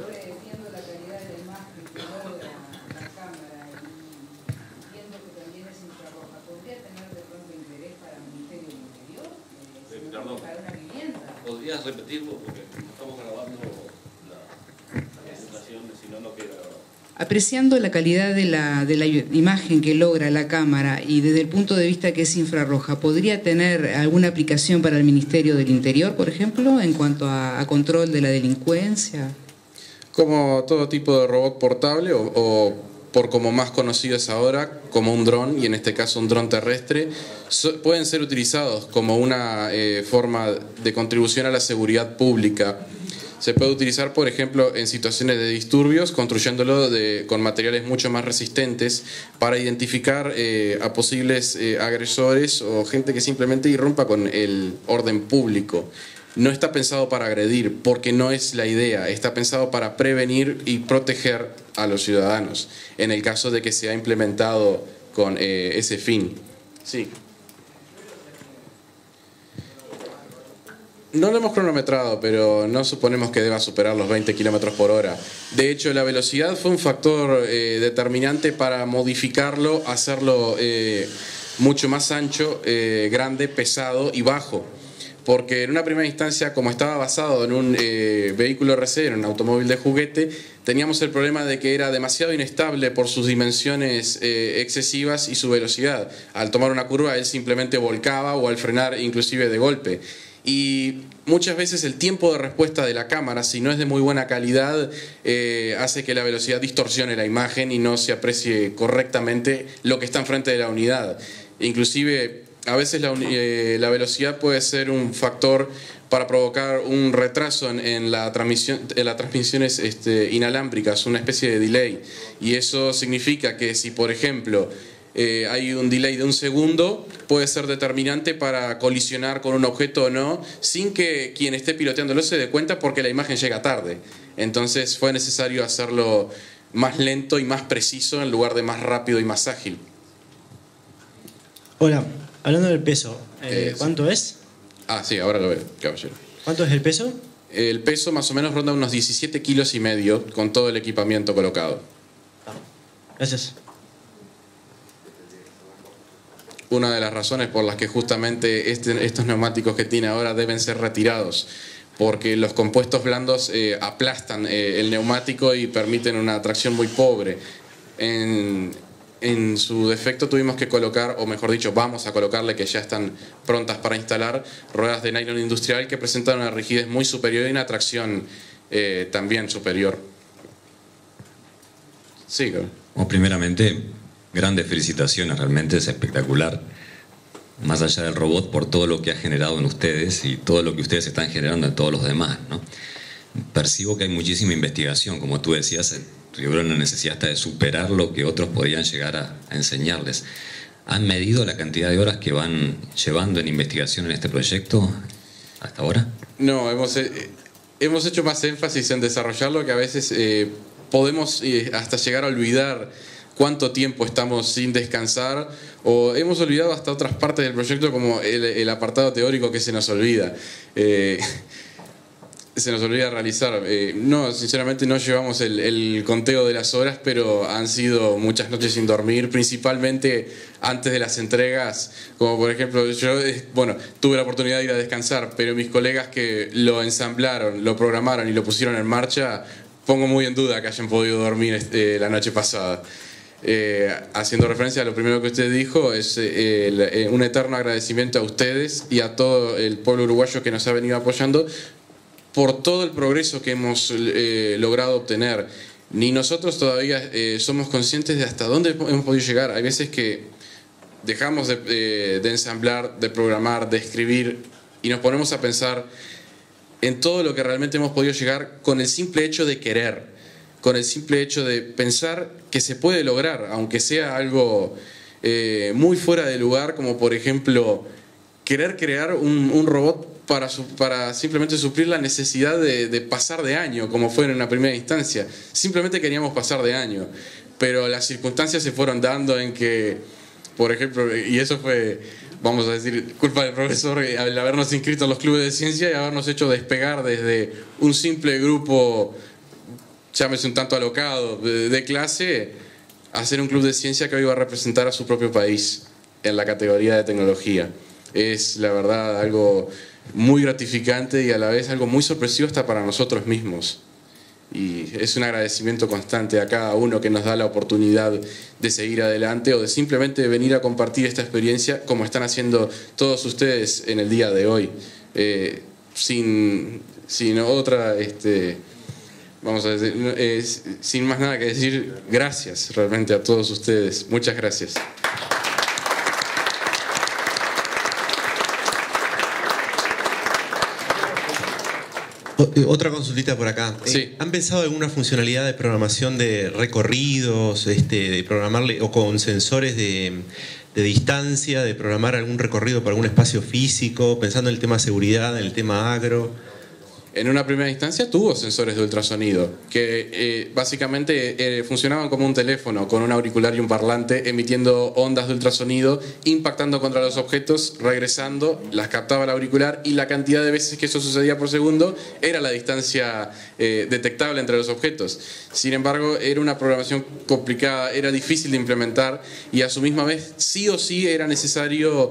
¿Podrías repetirlo? Porque estamos grabando la presentación, si no, no queda grabado. Apreciando la calidad de la imagen que logra la cámara y desde el punto de vista que es infrarroja, ¿podría tener alguna aplicación para el Ministerio del Interior, por ejemplo, en cuanto a control de la delincuencia? Como todo tipo de robot portable o por como más conocido es ahora, como un dron, y en este caso un dron terrestre, pueden ser utilizados como una forma de contribución a la seguridad pública. Se puede utilizar, por ejemplo, en situaciones de disturbios, construyéndolo con materiales mucho más resistentes para identificar a posibles agresores o gente que simplemente irrumpa con el orden público. No está pensado para agredir, porque no es la idea. Está pensado para prevenir y proteger a los ciudadanos, en el caso de que sea implementado con ese fin. Sí. No lo hemos cronometrado, pero no suponemos que deba superar los 20 kilómetros por hora. De hecho, la velocidad fue un factor determinante para modificarlo, hacerlo mucho más ancho, grande, pesado y bajo. Porque en una primera instancia, como estaba basado en un vehículo RC, en un automóvil de juguete, teníamos el problema de que era demasiado inestable por sus dimensiones excesivas y su velocidad. Al tomar una curva, él simplemente volcaba o al frenar inclusive de golpe. Y muchas veces el tiempo de respuesta de la cámara, si no es de muy buena calidad, hace que la velocidad distorsione la imagen y no se aprecie correctamente lo que está enfrente de la unidad. Inclusive, a veces la velocidad puede ser un factor para provocar un retraso en las transmisiones inalámbricas, una especie de delay. Y eso significa que si, por ejemplo, hay un delay de 1 segundo, puede ser determinante para colisionar con un objeto o no, sin que quien esté piloteándolo se dé cuenta, porque la imagen llega tarde. Entonces fue necesario hacerlo más lento y más preciso en lugar de más rápido y más ágil. Hola, hablando del peso, ¿cuánto es? Ah, sí, ahora lo veo, caballero. ¿Cuánto es el peso? El peso más o menos ronda unos 17,5 kilos con todo el equipamiento colocado. Gracias. Una de las razones por las que justamente estos neumáticos que tiene ahora deben ser retirados, porque los compuestos blandos aplastan el neumático y permiten una tracción muy pobre. En su defecto tuvimos que colocar, o mejor dicho, vamos a colocarle, que ya están prontas para instalar, ruedas de nylon industrial que presentan una rigidez muy superior y una tracción también superior. Sí, claro. Bueno, primeramente, grandes felicitaciones, realmente es espectacular. Más allá del robot, por todo lo que ha generado en ustedes y todo lo que ustedes están generando en todos los demás, ¿no? Percibo que hay muchísima investigación, como tú decías, yo creo la necesidad hasta de superar lo que otros podían llegar a enseñarles. ¿Han medido la cantidad de horas que van llevando en investigación en este proyecto hasta ahora? No, hemos hecho más énfasis en desarrollarlo, que a veces podemos hasta llegar a olvidar cuánto tiempo estamos sin descansar, o hemos olvidado hasta otras partes del proyecto, como el apartado teórico que se nos olvida. se nos olvida realizar. No, sinceramente no llevamos el conteo de las horas, pero han sido muchas noches sin dormir, principalmente antes de las entregas, como por ejemplo yo, bueno, tuve la oportunidad de ir a descansar, pero mis colegas que lo ensamblaron, lo programaron y lo pusieron en marcha, pongo muy en duda que hayan podido dormir la noche pasada. Haciendo referencia a lo primero que usted dijo, es un eterno agradecimiento a ustedes y a todo el pueblo uruguayo que nos ha venido apoyando por todo el progreso que hemos logrado obtener. Ni nosotros todavía somos conscientes de hasta dónde hemos podido llegar. Hay veces que dejamos de ensamblar, de programar, de escribir y nos ponemos a pensar en todo lo que realmente hemos podido llegar con el simple hecho de querer, con el simple hecho de pensar que se puede lograr, aunque sea algo muy fuera de lugar, como por ejemplo querer crear un robot para simplemente suplir la necesidad de pasar de año, como fue en una primera instancia. Simplemente queríamos pasar de año, pero las circunstancias se fueron dando en que, por ejemplo, y eso fue, vamos a decir, culpa del profesor al habernos inscrito en los clubes de ciencia y habernos hecho despegar desde un simple grupo, llámese un tanto alocado, de clase, a hacer un club de ciencia que hoy va a representar a su propio país en la categoría de tecnología. Es, la verdad, algo muy gratificante y a la vez algo muy sorpresivo hasta para nosotros mismos. Y es un agradecimiento constante a cada uno que nos da la oportunidad de seguir adelante o de simplemente venir a compartir esta experiencia como están haciendo todos ustedes en el día de hoy. Sin otra, vamos a decir, sin más nada que decir, gracias realmente a todos ustedes. Muchas gracias. Otra consultita por acá. Sí. ¿Han pensado alguna funcionalidad de programación de recorridos, de programarle, o con sensores de distancia, de programar algún recorrido para algún espacio físico, pensando en el tema seguridad, en el tema agro? En una primera instancia tuvo sensores de ultrasonido que básicamente funcionaban como un teléfono con un auricular y un parlante emitiendo ondas de ultrasonido, impactando contra los objetos, regresando, las captaba el auricular y la cantidad de veces que eso sucedía por segundo era la distancia detectable entre los objetos. Sin embargo, era una programación complicada, era difícil de implementar y a su misma vez sí o sí era necesario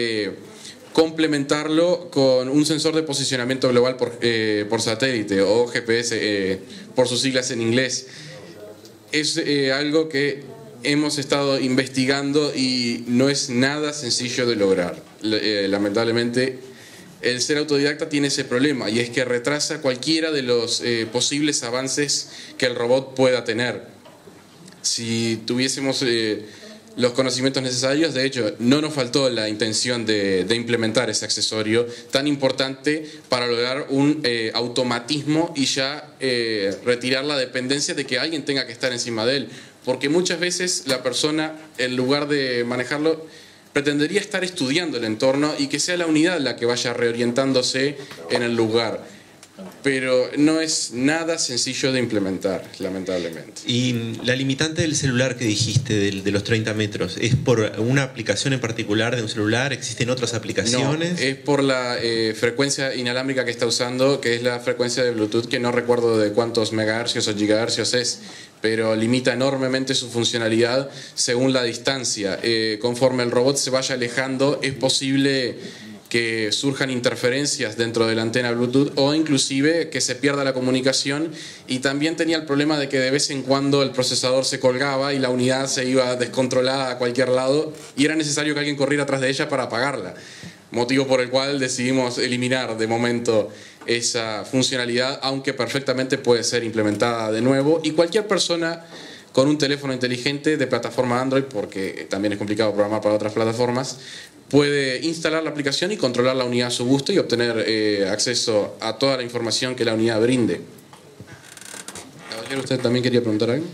complementarlo con un sensor de posicionamiento global por satélite o GPS por sus siglas en inglés. Es algo que hemos estado investigando y no es nada sencillo de lograr. Lamentablemente el ser autodidacta tiene ese problema y es que retrasa cualquiera de los posibles avances que el robot pueda tener. Si tuviésemos los conocimientos necesarios, de hecho, no nos faltó la intención de implementar ese accesorio tan importante para lograr un automatismo y ya retirar la dependencia de que alguien tenga que estar encima de él. Porque muchas veces la persona, en lugar de manejarlo, pretendería estar estudiando el entorno y que sea la unidad la que vaya reorientándose en el lugar. Pero no es nada sencillo de implementar, lamentablemente. ¿Y la limitante del celular que dijiste, de los 30 metros, es por una aplicación en particular de un celular? ¿Existen otras aplicaciones? No, es por la frecuencia inalámbrica que está usando, que es la frecuencia de Bluetooth, que no recuerdo de cuántos megahercios o gigahercios es, pero limita enormemente su funcionalidad según la distancia. Conforme el robot se vaya alejando, es posible que surjan interferencias dentro de la antena Bluetooth o inclusive que se pierda la comunicación, y también tenía el problema de que de vez en cuando el procesador se colgaba y la unidad se iba descontrolada a cualquier lado y era necesario que alguien corriera atrás de ella para apagarla, motivo por el cual decidimos eliminar de momento esa funcionalidad, aunque perfectamente puede ser implementada de nuevo y cualquier persona con un teléfono inteligente de plataforma Android, porque también es complicado programar para otras plataformas, puede instalar la aplicación y controlar la unidad a su gusto y obtener acceso a toda la información que la unidad brinde. Caballero, ¿usted también quería preguntar algo?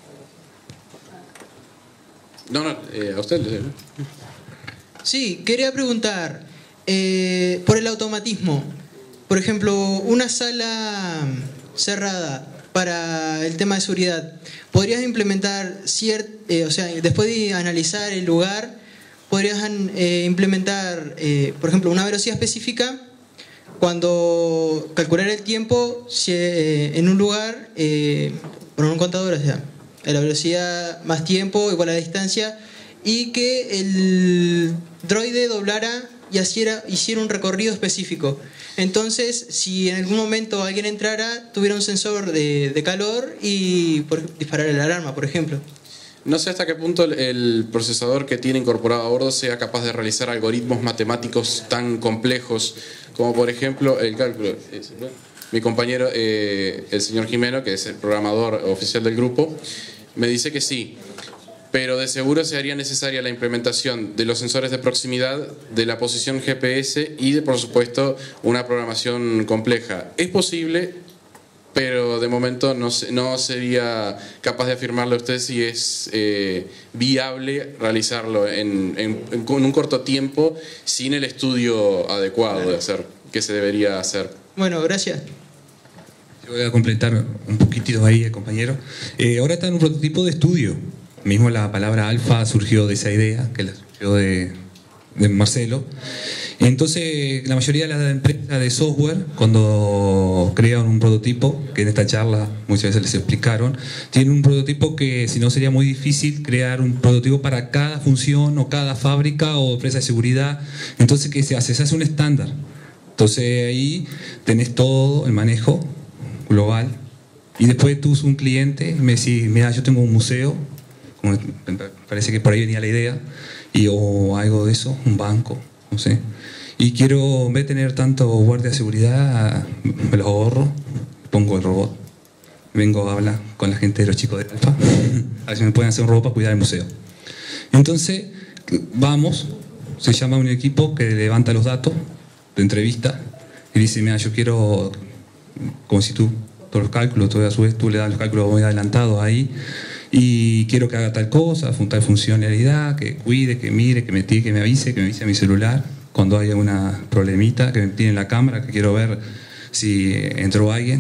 No, a usted. Sí, quería preguntar por el automatismo. Por ejemplo, una sala cerrada para el tema de seguridad, ¿podrías implementar o sea, después de analizar el lugar, podrías implementar, por ejemplo, una velocidad específica cuando calcular el tiempo en un lugar, con un contador, o sea, la velocidad más tiempo igual a la distancia, y que el droide doblara y hiciera un recorrido específico. Entonces, si en algún momento alguien entrara, tuviera un sensor de calor y disparar la alarma, por ejemplo. No sé hasta qué punto el procesador que tiene incorporado a bordo sea capaz de realizar algoritmos matemáticos tan complejos como, por ejemplo, el cálculo. Mi compañero, el señor Jimeno, que es el programador oficial del grupo, me dice que sí, pero de seguro se haría necesaria la implementación de los sensores de proximidad, de la posición GPS y, por supuesto, una programación compleja. Es posible, pero de momento no sería capaz de afirmarle a usted si es viable realizarlo en un corto tiempo sin el estudio adecuado de hacer, que se debería hacer. Bueno, gracias. Yo voy a completar un poquitito ahí, compañero. Ahora está en un prototipo de estudio. Mismo la palabra alfa surgió de esa idea, que la surgió de Marcelo. Entonces, la mayoría de las empresas de software, cuando crean un prototipo, que en esta charla muchas veces les explicaron, tienen un prototipo que, si no, sería muy difícil crear un prototipo para cada función o cada fábrica o empresa de seguridad. Entonces, ¿qué se hace? Se hace un estándar. Entonces, ahí tenés todo el manejo global. Y después tú, un cliente, me decís, mira, yo tengo un museo, como parece que por ahí venía la idea, o algo de eso, un banco, no sé, y quiero, en vez de tener tanto guardia de seguridad, me los ahorro, pongo el robot, vengo a hablar con la gente de los chicos de Alfa, a ver si me pueden hacer un robot para cuidar el museo. Entonces, vamos, se llama un equipo que levanta los datos de entrevista y dice, mira, yo quiero, como si tú, todos los cálculos, tú a su vez tú le das los cálculos muy adelantados ahí, y quiero que haga tal cosa, tal funcionalidad, que cuide, que mire, que me avise a mi celular cuando haya una problemita, que me tiene la cámara, que quiero ver si entró alguien.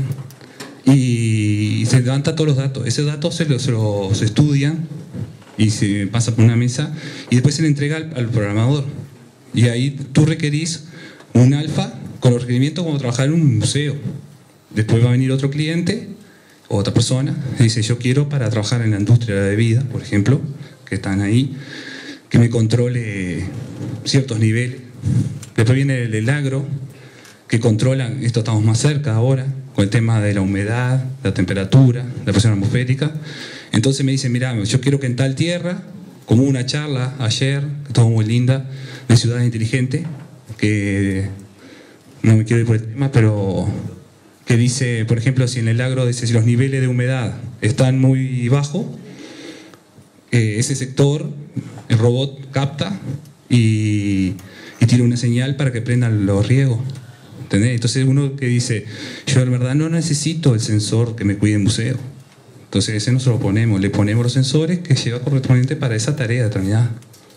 Y se levanta todos los datos. Esos datos se los estudian y se pasa por una mesa y después se le entrega al programador. Y ahí tú requerís un alfa con los requerimientos como trabajar en un museo. Después va a venir otro cliente, otra persona, dice, yo quiero para trabajar en la industria de la bebida, por ejemplo, que están ahí, que me controle ciertos niveles. Después viene el agro, que controlan, esto estamos más cerca ahora, con el tema de la humedad, la temperatura, la presión atmosférica. Entonces me dice, mira, yo quiero que en tal tierra, como una charla ayer, que estuvo muy linda, de ciudades inteligentes, que no me quiero ir por el tema, pero que dice, por ejemplo, si en el agro dice si los niveles de humedad están muy bajos, ese sector, el robot capta y tiene una señal para que prendan los riegos. ¿Entendés? Entonces uno que dice, yo en verdad no necesito el sensor que me cuide el museo. Entonces ese no se lo ponemos, le ponemos los sensores que lleva correspondiente para esa tarea determinada.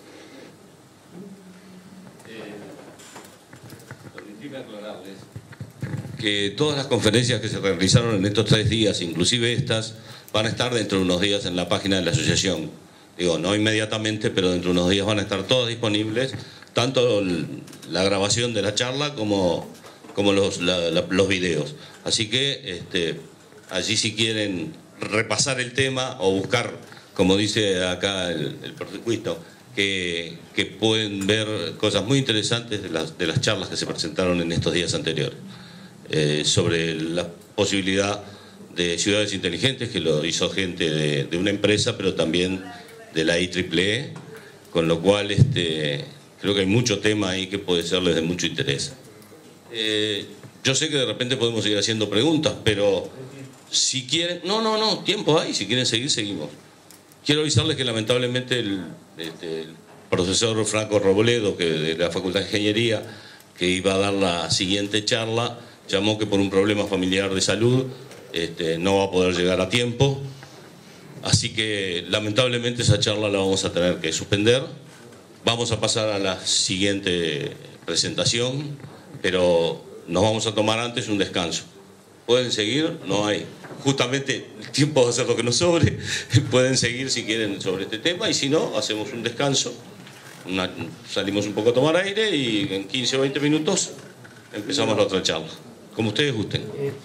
Que todas las conferencias que se realizaron en estos 3 días, inclusive estas, van a estar dentro de unos días en la página de la asociación. Digo, no inmediatamente, pero dentro de unos días van a estar todas disponibles, tanto la grabación de la charla como los videos. Así que allí, si quieren repasar el tema o buscar, como dice acá el prosecuito, que pueden ver cosas muy interesantes de las charlas que se presentaron en estos días anteriores. Sobre la posibilidad de ciudades inteligentes, que lo hizo gente de una empresa, pero también de la IEEE, con lo cual creo que hay mucho tema ahí que puede serles de mucho interés. Yo sé que de repente podemos seguir haciendo preguntas, pero si quieren... No, tiempo hay, si quieren seguir, seguimos. Quiero avisarles que lamentablemente el profesor Franco Robledo, que de la Facultad de Ingeniería, que iba a dar la siguiente charla, llamó que por un problema familiar de salud no va a poder llegar a tiempo, así que lamentablemente esa charla la vamos a tener que suspender. Vamos a pasar a la siguiente presentación, pero nos vamos a tomar antes un descanso. ¿Pueden seguir? No hay. Justamente el tiempo va a ser lo que nos sobre. Pueden seguir si quieren sobre este tema, y si no, hacemos un descanso. Salimos un poco a tomar aire y en 15 o 20 minutos empezamos la otra charla. Como ustedes gusten.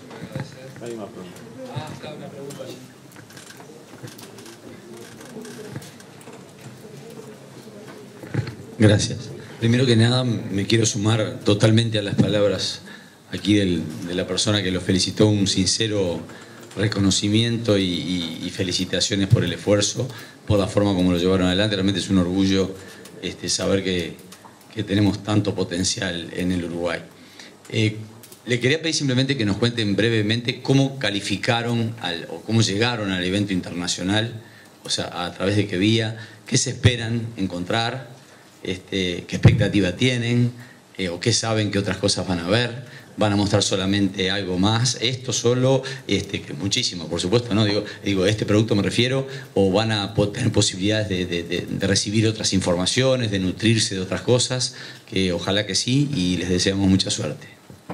Gracias. Primero que nada, me quiero sumar totalmente a las palabras aquí de la persona que lo felicitó, un sincero reconocimiento y felicitaciones por el esfuerzo, por la forma como lo llevaron adelante. Realmente es un orgullo saber que tenemos tanto potencial en el Uruguay. Le quería pedir simplemente que nos cuenten brevemente cómo calificaron o cómo llegaron al evento internacional, o sea, a través de qué vía, qué se esperan encontrar, qué expectativa tienen, o qué saben que otras cosas van a ver. ¿Van a mostrar solamente algo más? ¿Esto solo? Que muchísimo, por supuesto, ¿no? Digo, este producto me refiero, o van a tener posibilidades de recibir otras informaciones, de nutrirse de otras cosas, que ojalá que sí, y les deseamos mucha suerte.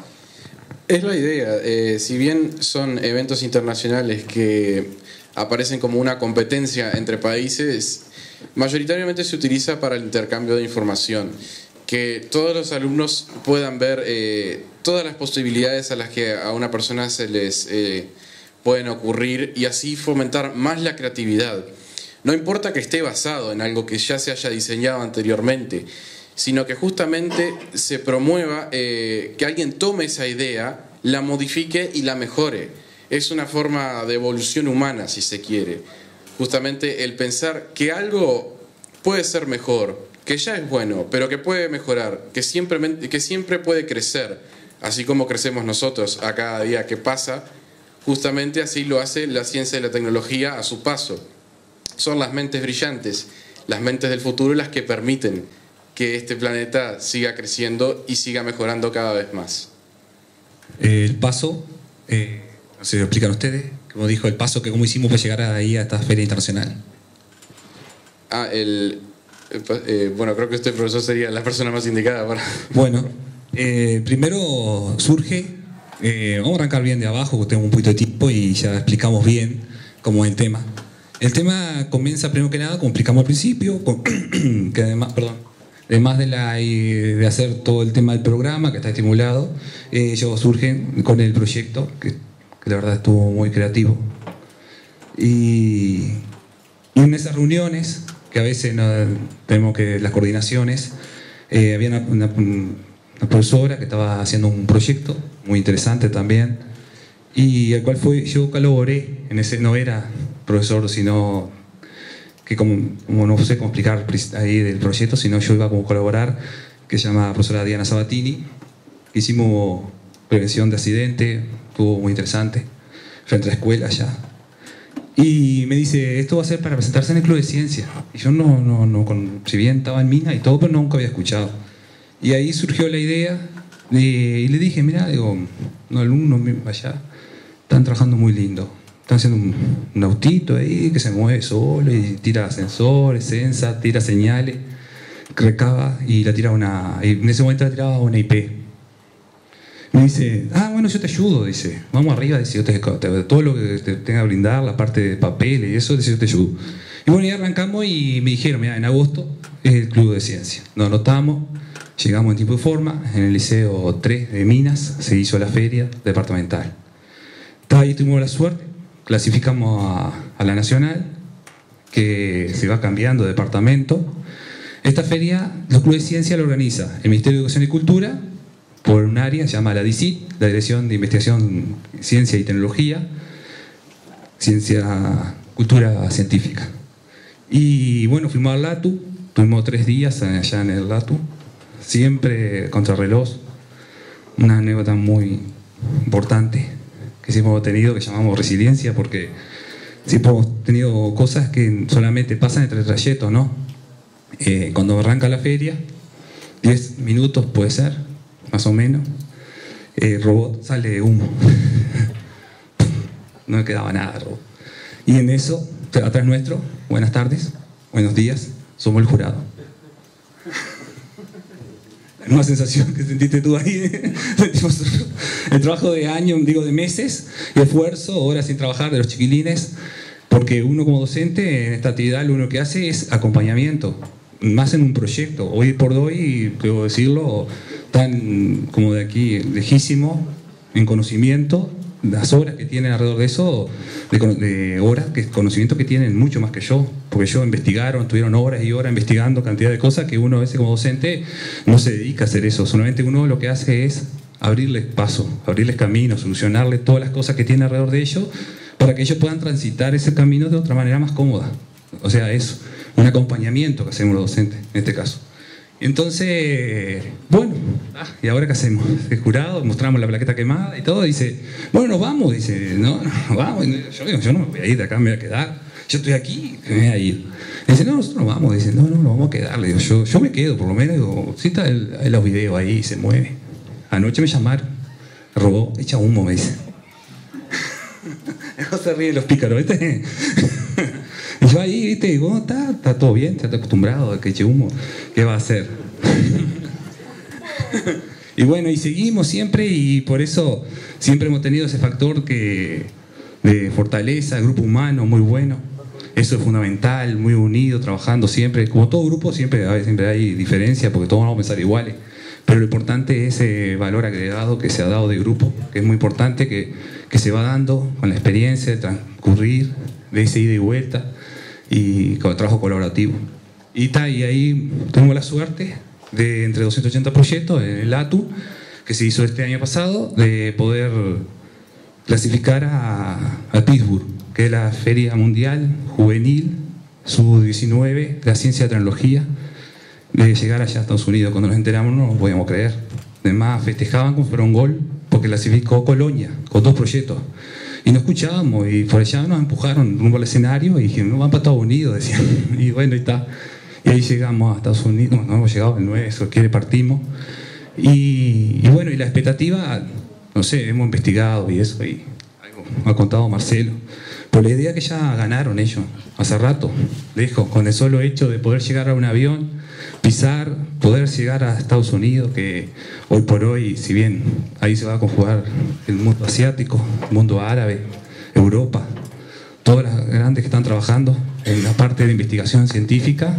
Es la idea. Si bien son eventos internacionales que aparecen como una competencia entre países, mayoritariamente se utiliza para el intercambio de información, que todos los alumnos puedan ver todas las posibilidades a las que a una persona se les pueden ocurrir, y así fomentar más la creatividad. No importa que esté basado en algo que ya se haya diseñado anteriormente, sino que justamente se promueva que alguien tome esa idea, la modifique y la mejore. Es una forma de evolución humana, si se quiere. Justamente el pensar que algo puede ser mejor, que ya es bueno, pero que puede mejorar, que siempre puede crecer, así como crecemos nosotros a cada día que pasa. Justamente así lo hace la ciencia y la tecnología a su paso. Son las mentes brillantes, las mentes del futuro, las que permiten que este planeta siga creciendo y siga mejorando cada vez más. El paso, no sé, lo explican ustedes, como dijo, el paso que cómo hicimos para llegar ahí a esta feria internacional. Bueno, creo que este profesor sería la persona más indicada para... Bueno, primero surge, vamos a arrancar bien de abajo, porque tengo un poquito de tiempo y ya explicamos bien cómo es el tema. El tema comienza primero que nada, como explicamos al principio, que además, además de hacer todo el tema del programa que está estimulado, ellos surgen con el proyecto, que la verdad estuvo muy creativo. Y en esas reuniones, que a veces no tenemos que las coordinaciones, había una profesora que estaba haciendo un proyecto muy interesante también, y el cual yo colaboré en ese. No era profesor, sino que como no sé cómo explicar ahí del proyecto, sino yo iba como colaborar, que se llama profesora Diana Sabatini. Hicimos prevención de accidente, estuvo muy interesante, frente a la escuela allá. Y me dice, esto va a ser para presentarse en el Club de Ciencia. Y yo si bien estaba en Mina y todo, pero nunca había escuchado. Y ahí surgió la idea, y le dije, mira, unos alumnos allá están trabajando muy lindo. Están haciendo un autito ahí que se mueve solo y tira sensores, sensa, tira señales, recaba y la tira y en ese momento la tiraba una IP. Me dice, bueno, yo te ayudo, dice, vamos arriba, dice, todo lo que te tenga que brindar, la parte de papel y eso, dice, yo te ayudo. Y bueno, ya arrancamos y me dijeron, mira, en agosto es el Club de Ciencia. Nos anotamos, llegamos en tiempo y forma, en el Liceo 3 de Minas se hizo la feria departamental. Ahí tuvimos la suerte, clasificamos a la nacional, que se va cambiando de departamento. Esta feria, los clubes de ciencia la organiza el Ministerio de Educación y Cultura, por un área, se llama la DICIT, la Dirección de Investigación, Ciencia y Tecnología, Cultura Científica. Y bueno, fuimos al LATU, tuvimos 3 días allá en el LATU, siempre contrarreloj, una anécdota muy importante que sí hemos tenido, que llamamos resiliencia, porque siempre hemos tenido cosas que solamente pasan entre trayectos, ¿no? Cuando arranca la feria, 10 minutos puede ser, más o menos, el robot sale humo. No me quedaba nada, robot. Y en eso, atrás nuestro, buenas tardes, buenos días, somos el jurado. Una sensación que sentiste tú ahí. Sentimos el trabajo de años, de meses, y esfuerzo, horas sin trabajar de los chiquilines, porque uno como docente en esta actividad lo único que hace es acompañamiento, más en un proyecto. Hoy por hoy, debo decirlo, tan como de aquí, lejísimo, en conocimiento, las horas que tienen alrededor de eso, de horas, conocimiento que tienen mucho más que yo, porque ellos investigaron, tuvieron horas y horas investigando cantidad de cosas que uno a veces como docente no se dedica a hacer eso, solamente uno lo que hace es abrirles paso, abrirles camino, solucionarles todas las cosas que tienen alrededor de ellos para que ellos puedan transitar ese camino de otra manera más cómoda. O sea, eso, un acompañamiento que hacemos los docentes en este caso. Entonces, bueno, ¿y ahora qué hacemos? El jurado, mostramos la plaqueta quemada y todo, dice, bueno, nos vamos, dice, no, vamos, yo digo, yo no me voy a ir de acá, me voy a quedar, yo estoy aquí, me voy a ir. Dice, no, nosotros nos vamos, dice, no, nos vamos a quedar, le digo, yo me quedo, por lo menos, digo, sí está los videos ahí, se mueve. Anoche me llamaron, robó, echa humo, me dice. No se ríen los pícaros, ¿viste? Y yo ahí, ¿viste? Digo, está todo bien, está acostumbrado a que eche humo, ¿qué va a hacer? Y bueno, y seguimos siempre, y por eso siempre hemos tenido ese factor de fortaleza, grupo humano muy bueno. Eso es fundamental, muy unido, trabajando siempre. Como todo grupo, siempre hay diferencia, porque todos vamos a pensar iguales. Pero lo importante es ese valor agregado que se ha dado de grupo, que es muy importante, que se va dando con la experiencia de transcurrir, de ese ida y vuelta, y con el trabajo colaborativo. Y ahí tuvimos la suerte de, entre 280 proyectos en el ATU, que se hizo este año pasado, de poder clasificar a Pittsburgh, que es la Feria Mundial Juvenil Sub-19 de la Ciencia y Tecnología, de llegar allá a Estados Unidos. Cuando nos enteramos no nos podíamos creer. Además festejaban como si fuera un gol, porque clasificó Colonia con 2 proyectos. Y no escuchábamos, y por allá nos empujaron rumbo al escenario y dijeron, no, van para Estados Unidos, decían. Y bueno, ahí está. Y ahí llegamos a Estados Unidos, no hemos llegado el 9, eso quiere, partimos. Y bueno, y la expectativa, no sé, hemos investigado y eso, y algo ha contado Marcelo. Por la idea que ya ganaron ellos, hace rato, lejos, con el solo hecho de poder llegar a un avión, pisar, poder llegar a Estados Unidos, que hoy por hoy, si bien ahí se va a conjugar el mundo asiático, el mundo árabe, Europa, todas las grandes que están trabajando en la parte de investigación científica,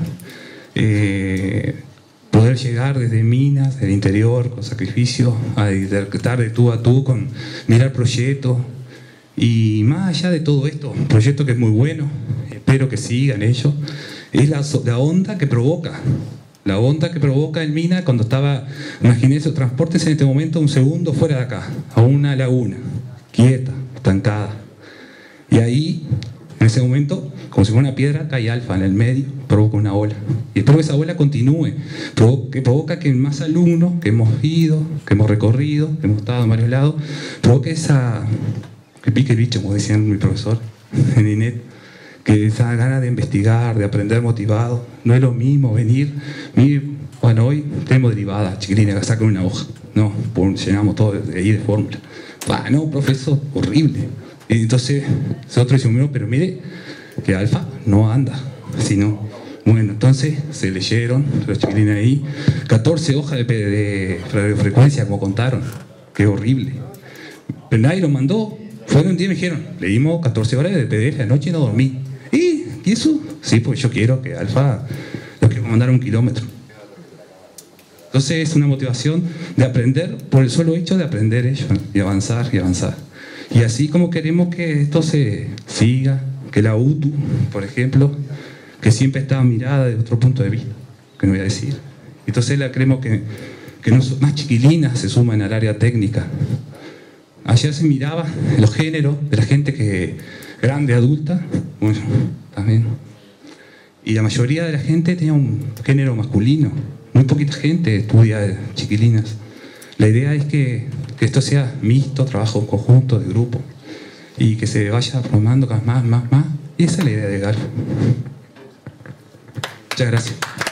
poder llegar desde minas, del interior, con sacrificio, a estar de tú a tú, con mirar proyectos, y más allá de todo esto, un proyecto que es muy bueno, espero que sigan ellos, es la onda que provoca. La onda que provoca el mina cuando estaba, imagínense, transportes en este momento un segundo fuera de acá, a una laguna, quieta, estancada. Y ahí, en ese momento, como si fuera una piedra, cae alfa en el medio, provoca una ola. Y espero que esa ola continúe, que provoca que más alumnos que hemos ido, que hemos recorrido, que hemos estado en varios lados, provoque que pique el bicho, como decían mi profesor en INET, que esa gana de investigar, de aprender motivado. No es lo mismo venir, bueno, hoy tenemos derivadas, chiquilines, sacan una hoja, no, llenamos todo de ahí de fórmula. No, profesor, horrible. Y entonces nosotros decimos, pero mire, que alfa no anda, sino, bueno, entonces se leyeron los chiquilines ahí, 14 hojas de radiofrecuencia, como contaron, qué horrible. Pero nadie lo mandó. Fueron un día y me dijeron, leímos 14 horas de PDF anoche y no dormí. ¿Y eso? Sí, pues yo quiero que Alfa lo quiero mandar 1 kilómetro. Entonces es una motivación de aprender por el solo hecho de aprender ellos y avanzar y avanzar. Y así como queremos que esto se siga, que la UTU, por ejemplo, que siempre está mirada desde otro punto de vista, que no voy a decir. Entonces queremos que más chiquilinas se suman al área técnica. Ayer se miraba los géneros de la gente que grande, adulta, bueno, también. Y la mayoría de la gente tenía un género masculino. Muy poquita gente estudia chiquilinas. La idea es que esto sea mixto, trabajo en conjunto, de grupo, y que se vaya formando cada vez más. Y esa es la idea de GARF. Muchas gracias.